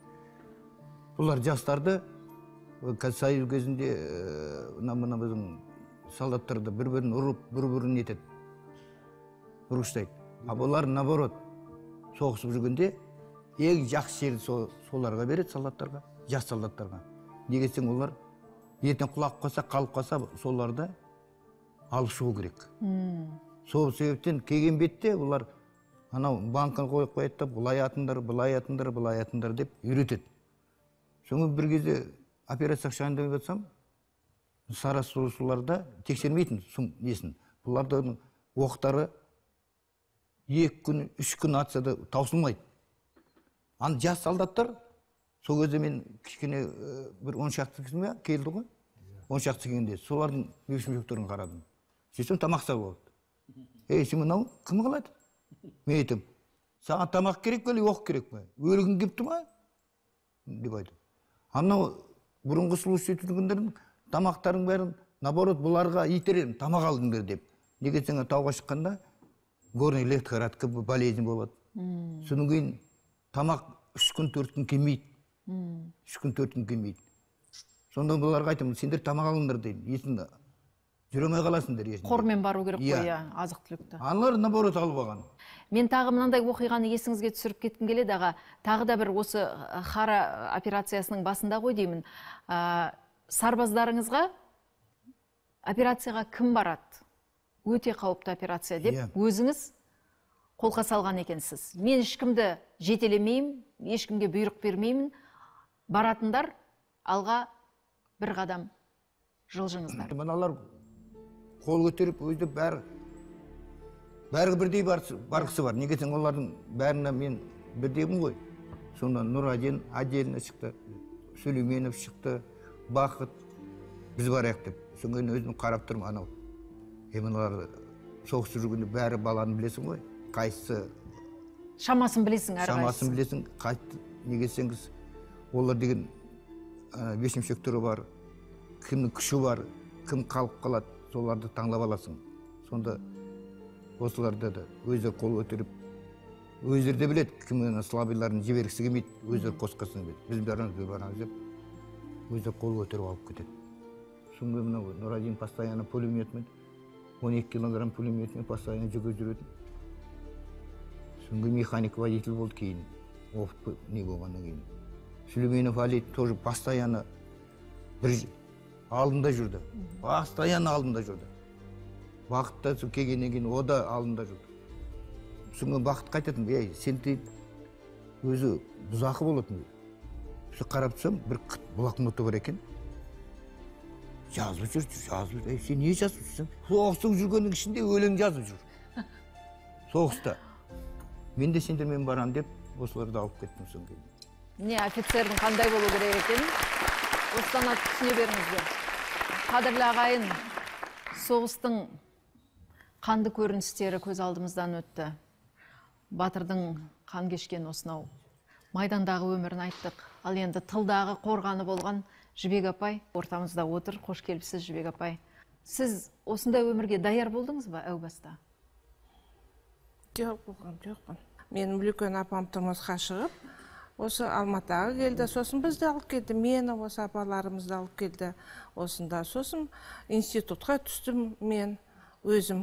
бұлар жастарды союз кезінде мына біздің солдаттарды бір-бірін ұрып, бір-бірін етеді, ұрғыштайды. А бұлар наоборот соғысып жүргенде ең жақсы жерді соларға береді, солдаттарға, жас солдаттарға. Негесің олар ертең құлап қалса, қалып қалса, соларды алып шығу керек. Сол себептен келген бетте олар анау банканы қойып қояды да, бұлай атыңдар, бұлай атыңдар, бұлай атыңдар деп үйретеді. Соңы бір кезде операция шығайын деп жатсам, сарасушыларда тексермейтін несін. Бұлардың оқтары екі күн, үш күн атса да таусылмайды. Аны жас солдаттар, сол кезде мен кішкене бір он шақты кісіме келді ғой. Он шақты келгенде солардың мүйшімшектерін қарадым. Сөйтсем тамақса болды. Ей, сен мынау кім қылады? Мен айтым, саған тамақ керек пе, оқ керек пе? Өлігін кепті ма? Деп айтым. Анау бұрынғы служба етілгендердің тамақтарын бәрін, наоборот, бұларға итеремін, тамақ алдыңдар деп. Неге сен тауға шыққанда горный легкорадка болезнь болады. Содан кейін тамақ үш күн, төрт күн келмейді. Үш күн, төрт күн келмейді. Сонда бұларға айтамын, сендер тамақ алыңдар деймін. Есіңді жүремей қаласыңдар. Қормен бару керек қой, азық түлікті. Аналар наоборот алып алған. Мен тағы мынандай оқиғаны есіңізге түсіріп кеткім келеді аға. Тағы да бір осы Хара операциясының басында ғой деймін. сарбаздарыңызға операцияға кім барады? Өте қауіпті операция деп өзіңіз қолға салған екенсіз. Мен ешкімді жетелемеймін, ешкімге бұйрық бермеймін. Баратындар алға бір қадам жылжыңыздар. Мыналар қол көтеріп өзді бәрі бәрі бірдей барғысы бар. Неге сен олардың бәріне мен бірдеймін ғой. Сонда Нұраден отдельно шықты, Сүлейменов шықты, Бақыт біз барайық деп. Соңғы өзім қарап тұрмын анау. Еміналар соғыс жүргенде бәрі баланы білесің ғой. Қайсысы шамасын білесің әрқайсысы. Шамасын білесің. Қайты неге сеңіз олар деген бешімшектері бар. Кімнің күші бар, кім қалып қалады, соларды таңлап аласың. Сонда осыларды да өздері қол көтеріп, өздері де біледі, кімнің слабыйларын жібергісі келмейді, өздері қосқасын біледі. Біз барамыз, біз барамыз деп, өздері қол көтеріп алып кетеді. Соңғы мынау Нұрадин постоянно пулеметмен, он екі килограмм пулеметмен постоянно жүгіріп жүретін. Соңғы механик водитель болды кейін, опыт не болғаннан кейін. Сүлейменов Али тоже постоянно бір алдында жүрді. Постоянно алдында жүрді. Бақытта келгеннен кейін о да алдында жүрді. Соңғы Бақыт қайтатын, ей, сен дейді, өзі бұзақы болатын. Сол қарап тұрсам, бір блокноты бар екен. Жазып жүр, жазып жүр. Ей, сен не жазып жүрсің? Соғыстың жүргеннің ішінде өлең жазып жүр. Соғыста. Мен де сендермен барам деп, осыларды алып кеттім соң кейін. Не офицердің қандай болу керек екен? Осыдан ат түсіне беріңіздер. Қадірлі ағайын, соғыстың қанды көріністері көз алдымыздан өтті. Батырдың қан кешкен осынау майдандағы өмірін айттық. Ал енді тылдағы қорғаны болған Жібек апай ортамызда отыр. Қош келіпсіз, Жібек апай. Сіз осындай өмірге даяр болдыңыз ба әу баста? Жоқ болған, жоқпын. Менің үлкен апам тұрмысқа шығып, осы Алматыға келді, сосын бізді алып келді, мені осы апаларымызды алып келді. Осында сосын институтқа түстім мен өзім.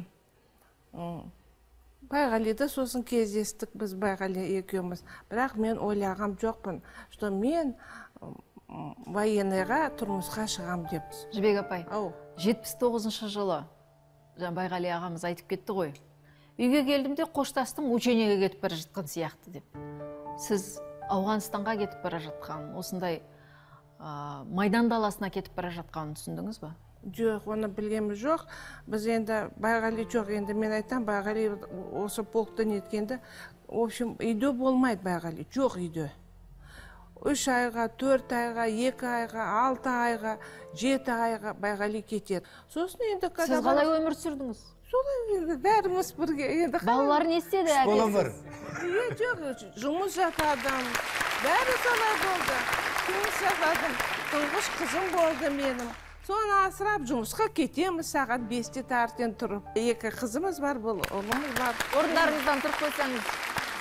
Байғалиді сосын кездестік біз Байғали екеуміз. Бірақ мен ойлағам жоқпын, что мен военныйға тұрмысқа шығам деп. Жібек апай, жетпіс тоғызыншы жылы Байғали ағамыз айтып кетті ғой. Үйге келдімде қоштастым, учениеге кетіп бара жатқан сияқты деп. Сіз Ауғанстанға кетіп бара жатқан, осындай майдан даласына кетіп бара жатқанын түсіндіңіз ба? Жоқ, оны білгеніміз жоқ. Біз енді Байғали жоқ, енді мен айтам, Байғали осы полктан еткенде, в общем, үйде болмайды Байғали, жоқ үйде. Үш айға, төрт айға, екі айға, алты айға, жеті айға Байғали кетеді. Сосын енді... Сіз қалай өмір сүрдіңіз? Солай бәріміз бірге. Балалар не істеді әкесі? Жоқ, жұмыс жатадым. Бәрі солай болды. Жұмыс жатадым. Тұңғыш қызым болды менің. Соны асырап жұмысқа кетеміз сағат бесте таңертең тұрып. Екі қызымыз бар, бұл ұлымыз бар. Орындарыңыздан тұрып қойсаңыз.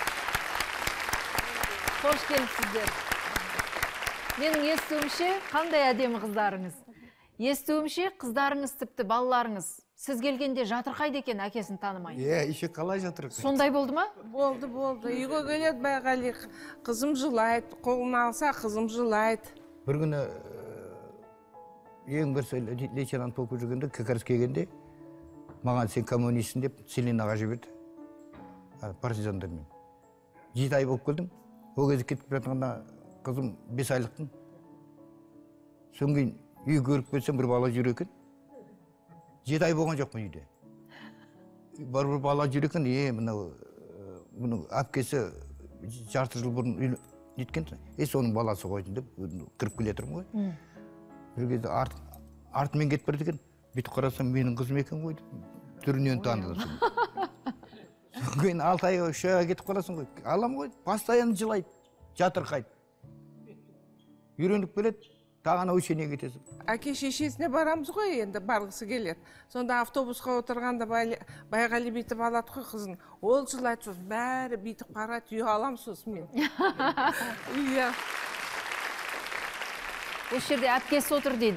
Қош келіпсіздер. Менің естуімше, қандай әдемі қыздарыңыз? Естуімше, қыздарыңыз тіпті балаларыңыз сіз келгенде жатырқайды екен, әкесін танымай. Е, еще қалай жатырқайды? Сондай болды ма? Болды, болды. Үйге келеді Байғали, қызым жылайды, қолын алса қызым жылайды. Бір күні ең бір лейтенант болып жүргенде, кекарыс келгенде, маған сен коммунистсің деп Селинаға жіберді. Партизандармен. Жеті ай болып келдім. Ол кезде кетіп жатқанда қызым бес айлықтың. Соң кейін үй көріп келсем бір бала жүр екен. Жеті ай болған жоқпын үйде. Бар бір бала жүр екен, е, мұның әпкесі жарты жыл бұрын неткен, е, соның баласы қойдың деп кіріп келе тұрмын ғой. Бір кезде артымен кетіп барды екен, бүйтіп қарасам менің қызым екен ғой, түрінен таныды. Кейін алты айға, үш айға кетіп қаласың ғой, алам ғой, постоянно жылайды, жатырқайды. Үйреніп келеді. Тағана учениеге кетесің. Әке шешесіне барамыз ғой, енді барғысы келеді. Сонда автобусқа отырғанда Байғали бүйтіп алады ғой қызын. Ол жылайды сосын, бәрі бүйтіп қарады, үй алам сосын мен. Осы жерде әпкесі отыр дейді.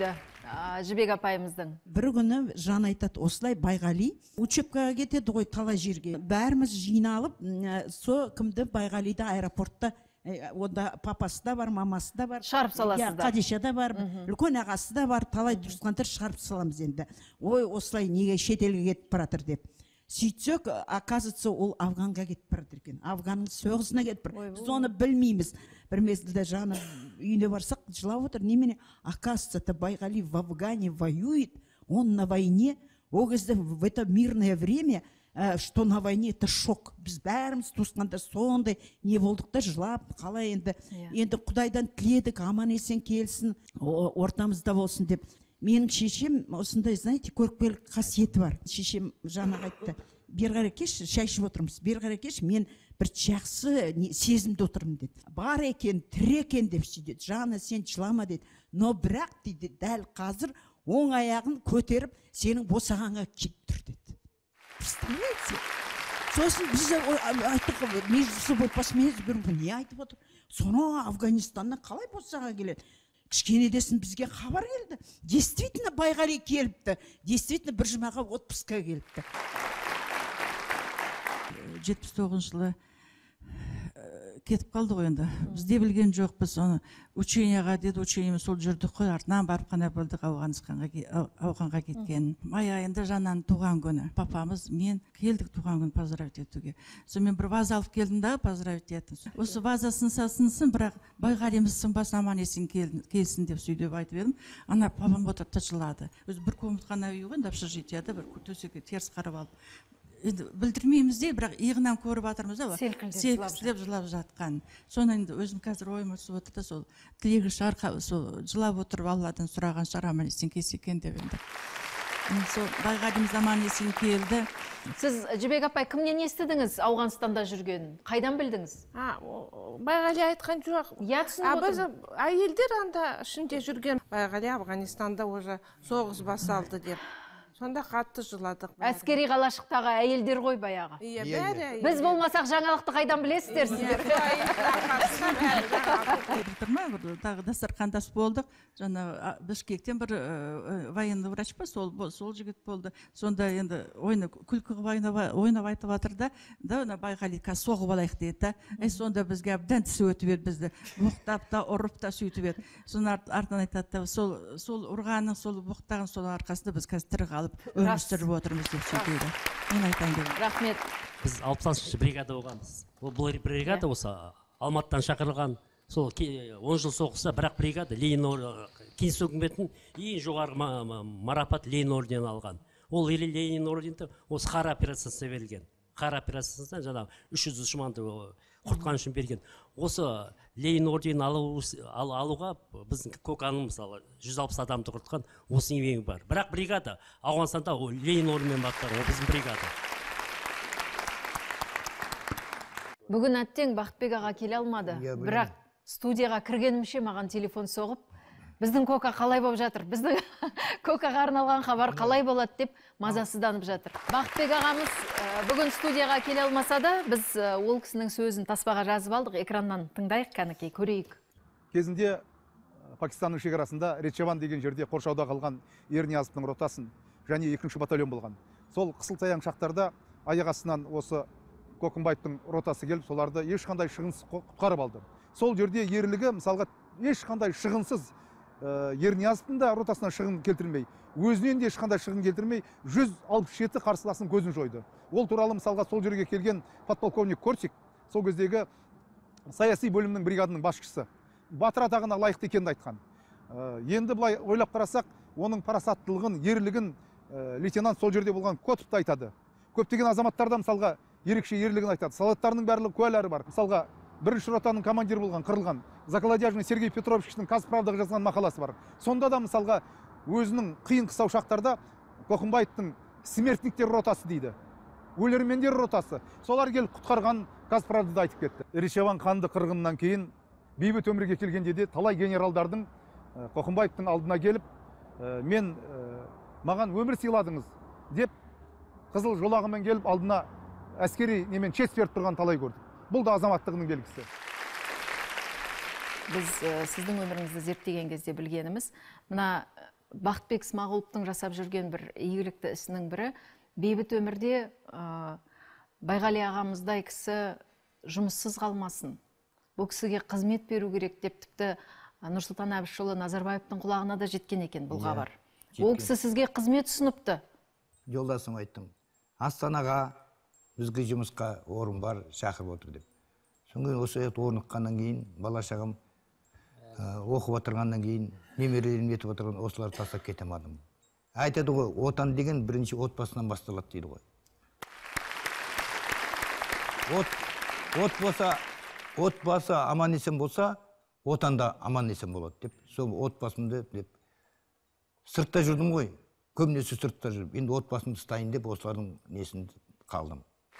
Жібек апайымыздың. Бір күні жан айтады, осылай Байғали учебкаға кетеді ғой талай жерге. Бәріміз жиналып, со кімді Байғалиді аэропортта, онда папасы да бар, мамасы да бар. Шарп саласыздар. Қадиша да бар, үлкен ағасы да бар, талай туысқандар шарп саламыз енді. Ой, осылай неге шетелге кетіп баратыр деп. Сөйтсек, оказывается, ол Афганға кетіп баратыр екен. Афганның соғысына кетіп бар. Біз оны білмейміз. Бір мезгілде жаны үйіне барсақ, жылап отыр. Немене, оказывается, это Байғали в Афгане воюет, он на войне. Ол кезде в это мирное время, что на войне, это шок. Біз бәріміз туысқанда сондай не болдық та жылап, қалай енді. Енді Құдайдан тіледік, аман есен келсін, ортамызда болсын деп. Менің шешем осындай, знаете, көріпкелік қасиеті бар. Шешем жаңа айтты, бері қарай келші, шай ішіп отырмыз, бері қарай келші, мен бір жақсы сезімде отырмын деді. Бар екен, тірі екен деп сөйдеді. Жаны, сен жылама деді. Но бірақ дейді, дәл қазір оң аяғын көтеріп, сенің босағанға кеп тұр деді. Представляете? Сосын біз айттық, межлісі болып басмайыз көрім, не айтып отыр? Соны Афганистаннан қалай босаға келеді? Кішкенедесін бізге хабар келді. Действительно Байғали келіпті. Действительно бір жұмаға отпускаға келіпті. жетпіс тоғызыншы жылы кетіп қалды ғой енді. Бізде білген жоқпыз оны. Ученияға деді, учениеміз сол жүрдік қой, артынан барып қана білдік Ауғанға кеткен. Май айында Жананың туған күні. Папамыз, мен келдік туған күн поздравить етуге. Сонымен бір ваза алып келдім да, поздравить еттім. Осы ваза сынса сынсын, бірақ Байғалимыз сынбасын, аман есен келсін деп сөйдеп айтып едім. Ана папам отырып та жылады. Өзі бір комнатхана үй ғой, общежитияда бір төсекке теріс қарап алып. Білдірмейміз де, бірақ иығынан көріп жатырмыз да, селкілдеп жылап жатқан. Соны енді өзім қазір ойыма түсіп отыр да, сол тілегі шарқа, сол жылап отырып Алладан сұраған шығар, аман есен келсе екен деп енді. Сол Байғалимыз аман есен келді. Сіз, Жібек апай, кімнен естідіңіз Ауғанстанда жүргенін? Қайдан білдіңіз? Байғали айтқан жоқ. Я түсініп отырмын. Әйелдер анда ішінде жүрген. Байғали Афганистанда уже соғыс басталды деп. Сонда қатты жыладық. Әскери қалашықтағы әйелдер ғой баяғы. Иә, бәрі әйелдер. Біз болмасақ жаңалықты қайдан білесіздер сіздер? Тағы дастархандас болдық. Жаңа Бішкектен бір военный врач па, сол жігіт болды. Сонда енді күлкі ойнап айтып жатыр да, да Байғалиға соғып алайық дейді. Сонда бізге әбден тісі өтіп еді, бізді бұқтап та, ұрып та сөйтіп еді. Соны артынан айтады, сол ұрғаның, сол бұқтағын сол арқасында біз қазір тірі қалып өмір сүріп отырмыз деп сөйтеді. Мен айтайын деп. Рахмет. Біз алпысыншы бригада болғанбыз. Бұл бригада осы Алматыдан шақырылған. Сол он жыл соғыста, бірақ бригада Ленин кеңес үкіметін ең жоғарғы марапат Ленин орденін алған. Ол Ленин ордені осы Қара операциясына берілген. Қара операциясына жаңағы үш жүз дұшманды құртқан үшін берген. Осы Ленин орденін алуға біздің Коканың мысалы жүз алпыс адамды құртқан осы еңбегі бар. Бірақ бригада Ауғанстанда Ленин орденімен бақтар, ол біздің бригада. Бүгін әттең Бақытбек аға келе алмады. Бірақ студияға кіргенімше маған телефон соғып, біздің Кока қалай болып жатыр? Біздің Кокаға арналған хабар қалай болады деп мазасызданып жатыр. Бақытбек ағамыз бүгін студияға келе алмаса да, біз ол кісінің сөзін таспаға жазып алдық. Экраннан тыңдайық, кәнекей, көрейік. Кезінде Пакистанның шекарасында Речеван деген жерде қоршауда қалған Ерниязовтың ротасын және екінші батальон болған. Сол қысылтаяң шақтарда аяқ астынан осы Көкімбаевтың ротасы келіп, соларды ешқандай шығынсыз құтқарып алды. Сол жерде ерлігі, мысалға, ешқандай шығынсыз Ерниязовтың да ротасынан шығын келтірмей, өзінен де ешқандай шығын келтірмей, жүз алпыс жеті қарсыласын көзін жойды. Ол туралы, мысалға, сол жерге келген подполковник Корсик, сол кездегі саяси бөлімнің бригадының басшысы, батыр атағына лайықты екенін айтқан. Енді былай ойлап қарасақ, оның парасаттылығын, ерлігін лейтенант сол жерде болған Котов та айтады. Көптеген азаматтарда, мысалға, ерекше ерлігін айтады. Солдаттарының барлығы куәлері бар. Мысалға, бірінші ротаның командирі болған, қырылған Заколодяжный Сергей Петровичтің Қазправдаға жазған мақаласы бар. Сонда да, мысалға, өзінің қиын қыстау шақтарда Көкімбаевтың смертниктер ротасы дейді. Өлермендер ротасы. Солар келіп құтқарған Қазправдада айтып кетті. Речеван қанды қырғыннан кейін бейбіт өмірге келгенде де талай генералдардың Көкімбаевтың алдына келіп, мен маған өмір сыйладыңыз деп қызыл жолағымен келіп алдына әскери немен честь беріп тұрған талай көрдік. Бұл да азаматтығының белгісі. Біз сіздің өміріңізді зерттеген кезде білгеніміз, мына Бақытбек Смағұловтың жасап жүрген бір игілікті ісінің бірі, бейбіт өмірде ә, Байғали ағамыздай кісі жұмыссыз қалмасын. Бұл кісіге қызмет беру керек деп тіпті Нұрсұлтан Әбішұлы Назарбаевтың құлағына да жеткен екен бұл хабар. Ол кісі сізге қызмет ұсыныпты. Жолдасым айттым, Астанаға бізге жұмысқа орын бар, шақырып отыр деп. Соңғы осы орныққаннан кейін, бала шағам оқып отырғаннан кейін, немерелерім етіп отырған осылар тастап кетемадым. Айтады ғой, отан деген бірінші отбасынан басталады дейді ғой. От, от болса, отбасы аман есен болса, отанда аман есен болады деп. Сол отбасымды деп. Сыртта жүрдім ғой, көбінесе сыртта жүріп, енді отбасымды ұстайын деп осылардың несін қалдым.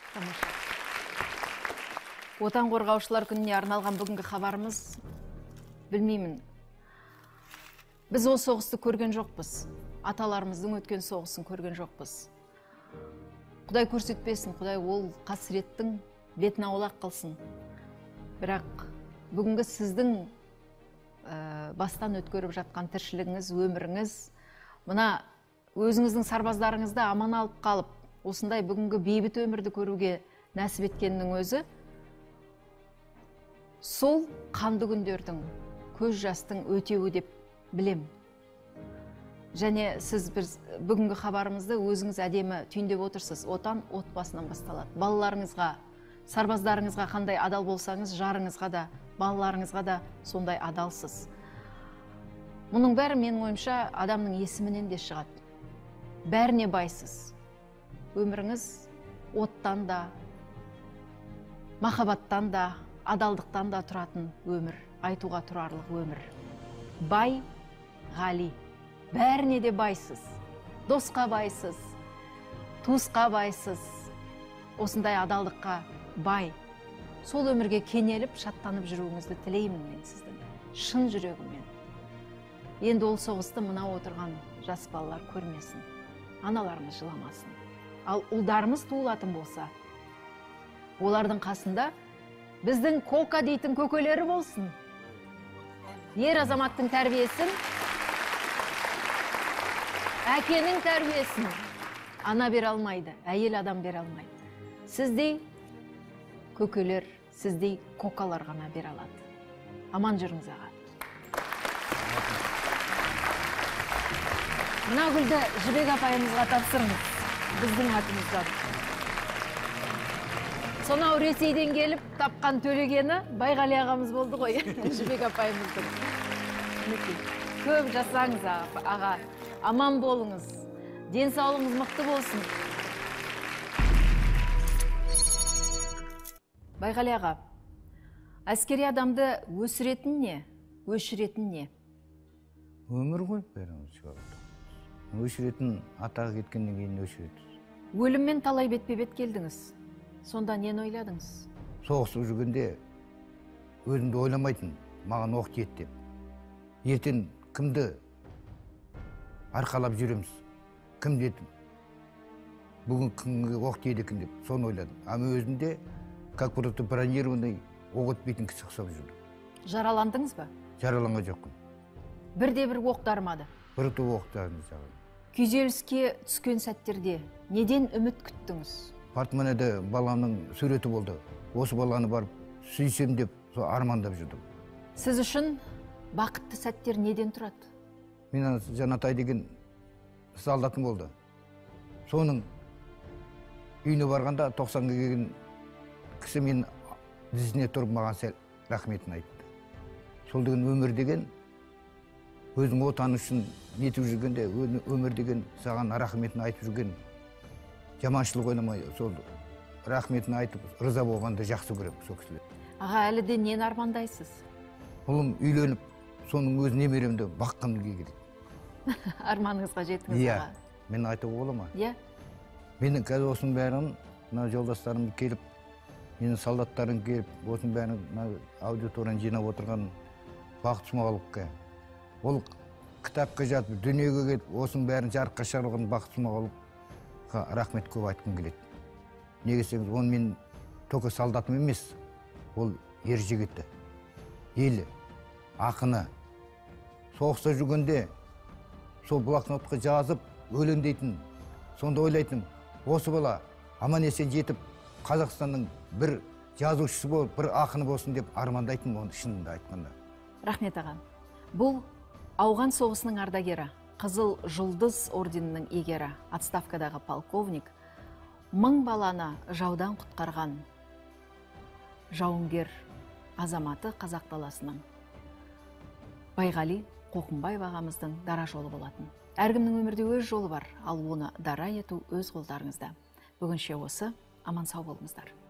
Отан қорғаушылар күніне арналған бүгінгі хабарымыз, білмеймін. Біз ол соғысты көрген жоқпыз. Аталарымыздың өткен соғысын көрген жоқпыз. Құдай көрсетпесін, Құдай ол қасіреттің бетін аулақ қылсын. Бірақ бүгінгі сіздің бастан өткеріп жатқан тіршілігіңіз, өміріңіз, мына өзіңіздің сарбаздарыңызды аман алып қалып, осындай бүгінгі бейбіт өмірді көруге нәсіп еткеннің өзі, сол қанды күндердің, көз жастың өтеуі деп білем. Және сіз біз бүгінгі хабарымызды өзіңіз әдемі түйіндеп отырсыз. Отан отбасынан басталады. Балаларыңызға, сарбаздарыңызға қандай адал болсаңыз, жарыңызға да, балаларыңызға да сондай адалсыз. Мұның бәрі менің ойымша адамның есімінен де шығады. Бәріне байсыз. Өміріңіз оттан да, махаббаттан да, адалдықтан да тұратын өмір, айтуға тұрарлық өмір. Бай, ғали. Бәріне де байсыз. Досқа байсыз, туысқа байсыз. Осындай адалдыққа бай. Сол өмірге кенеліп, шаттанып жүруіңізді тілеймін мен сіздің. Шын жүрегіммен. Енді ол соғысты мына отырған жас балалар көрмесін. Аналарымыз жыламасын. Ал ұлдарымыз туылатын болса, олардың қасында біздің Кока дейтін көкелері болсын. Ер азаматтың тәрбиесін, әкенің тәрбиесін ана бере алмайды, әйел адам бере алмайды. Сіздей көкелер, сіздей кокалар ғана бере алады. Аман жүріңіз аға. Мына гүлді Жібек апайымызға тапсырыңыз, біздің атымыздан. Сонау Ресейден келіп тапқан төлегені Байғали ағамыз болды ғой, Жібек апайымыздың. Көп жасаңыз аға, аман болыңыз, денсаулығыңыз мықты болсын. Байғали аға, әскери адамды өсіретін не, өшіретін не? Өмір ғой бәріміз шығарды. Өшіретін атағы кеткеннен кейін өшіреді. Өліммен талай бетпе-бет келдіңіз. Сонда нені ойладыңыз? Соғысып жүргенде өзімді ойламайтын, маған оқ тиеді деп. Ертең кімді арқалап жүреміз? Кім дедім? Бүгін кімге оқ тиеді екен деп, соны ойладым. Ама өзімде, как будто бронированный оқ өтпейтін кісі ұқсап жүрдім. Жараландыңыз ба? Жараланған жоқпын. Бірде-бір оқ дарымады? Бірді оқ дарымады. Күйзеліске түскен сәттерде неден үміт күттіңіз? Портмонеде баланың суреті болды. Осы баланы барып сүйсем деп армандап жүрдім. Сіз үшін бақытты сәттер неден тұрады? Мен Жанатай деген солдатым болды. Соның үйіне барғанда тоқсанға келген кісі мен дізіне тұрып маған сәл рахметін айтты. Сол деген өмір деген, өзің отан үшін нетіп жүргенде, өмір деген саған рахметін айтып жүрген, жаманшылық ойламай, сол рахметін айтып, рыза болғанды жақсы көрем, сол кісілер. Аға, әлі де нені армандайсыз? Ұлым үйленіп, соның өз немеремді баққым келеді. Арманыңызға жетіңіз аға? Мен айтуға бола ма? Иә. Менің қазір осының бәрін, жолдастарым келіп, менің солдаттарым келіп, осының бәрін аудиторияны жинап отырған Бақыт Смағұловқа. Ол кітапқа жатып, дүниеге келіп, осының бәрін жарыққа шығарған Бақыт Смағұловқа рахмет көп айтқым келеді. Неге десеңіз, оны мен только солдатым емес, ол ер жігіті, елі, ақыны. Соғыста жүргенде сол блокнотқа жазып өлеңдейтін. Сонда ойлайтын, осы бала аман есен жетіп Қазақстанның бір жазушысы болып, бір ақыны болсын деп армандайтын, оны шынында айтқанда. Рахмет аға. Бұл ауған соғысының ардагері, Қызыл жұлдыз орденінің егері, отставкадағы полковник, мың баланы жаудан құтқарған жауынгер азаматы қазақ даласының Байғали Қоқымбаев ағамыздың дара жолы болатын. Әркімнің өмірде өз жолы бар, ал оны дара ету өз қолдарыңызда. Бүгінше осы, аман сау болыңыздар.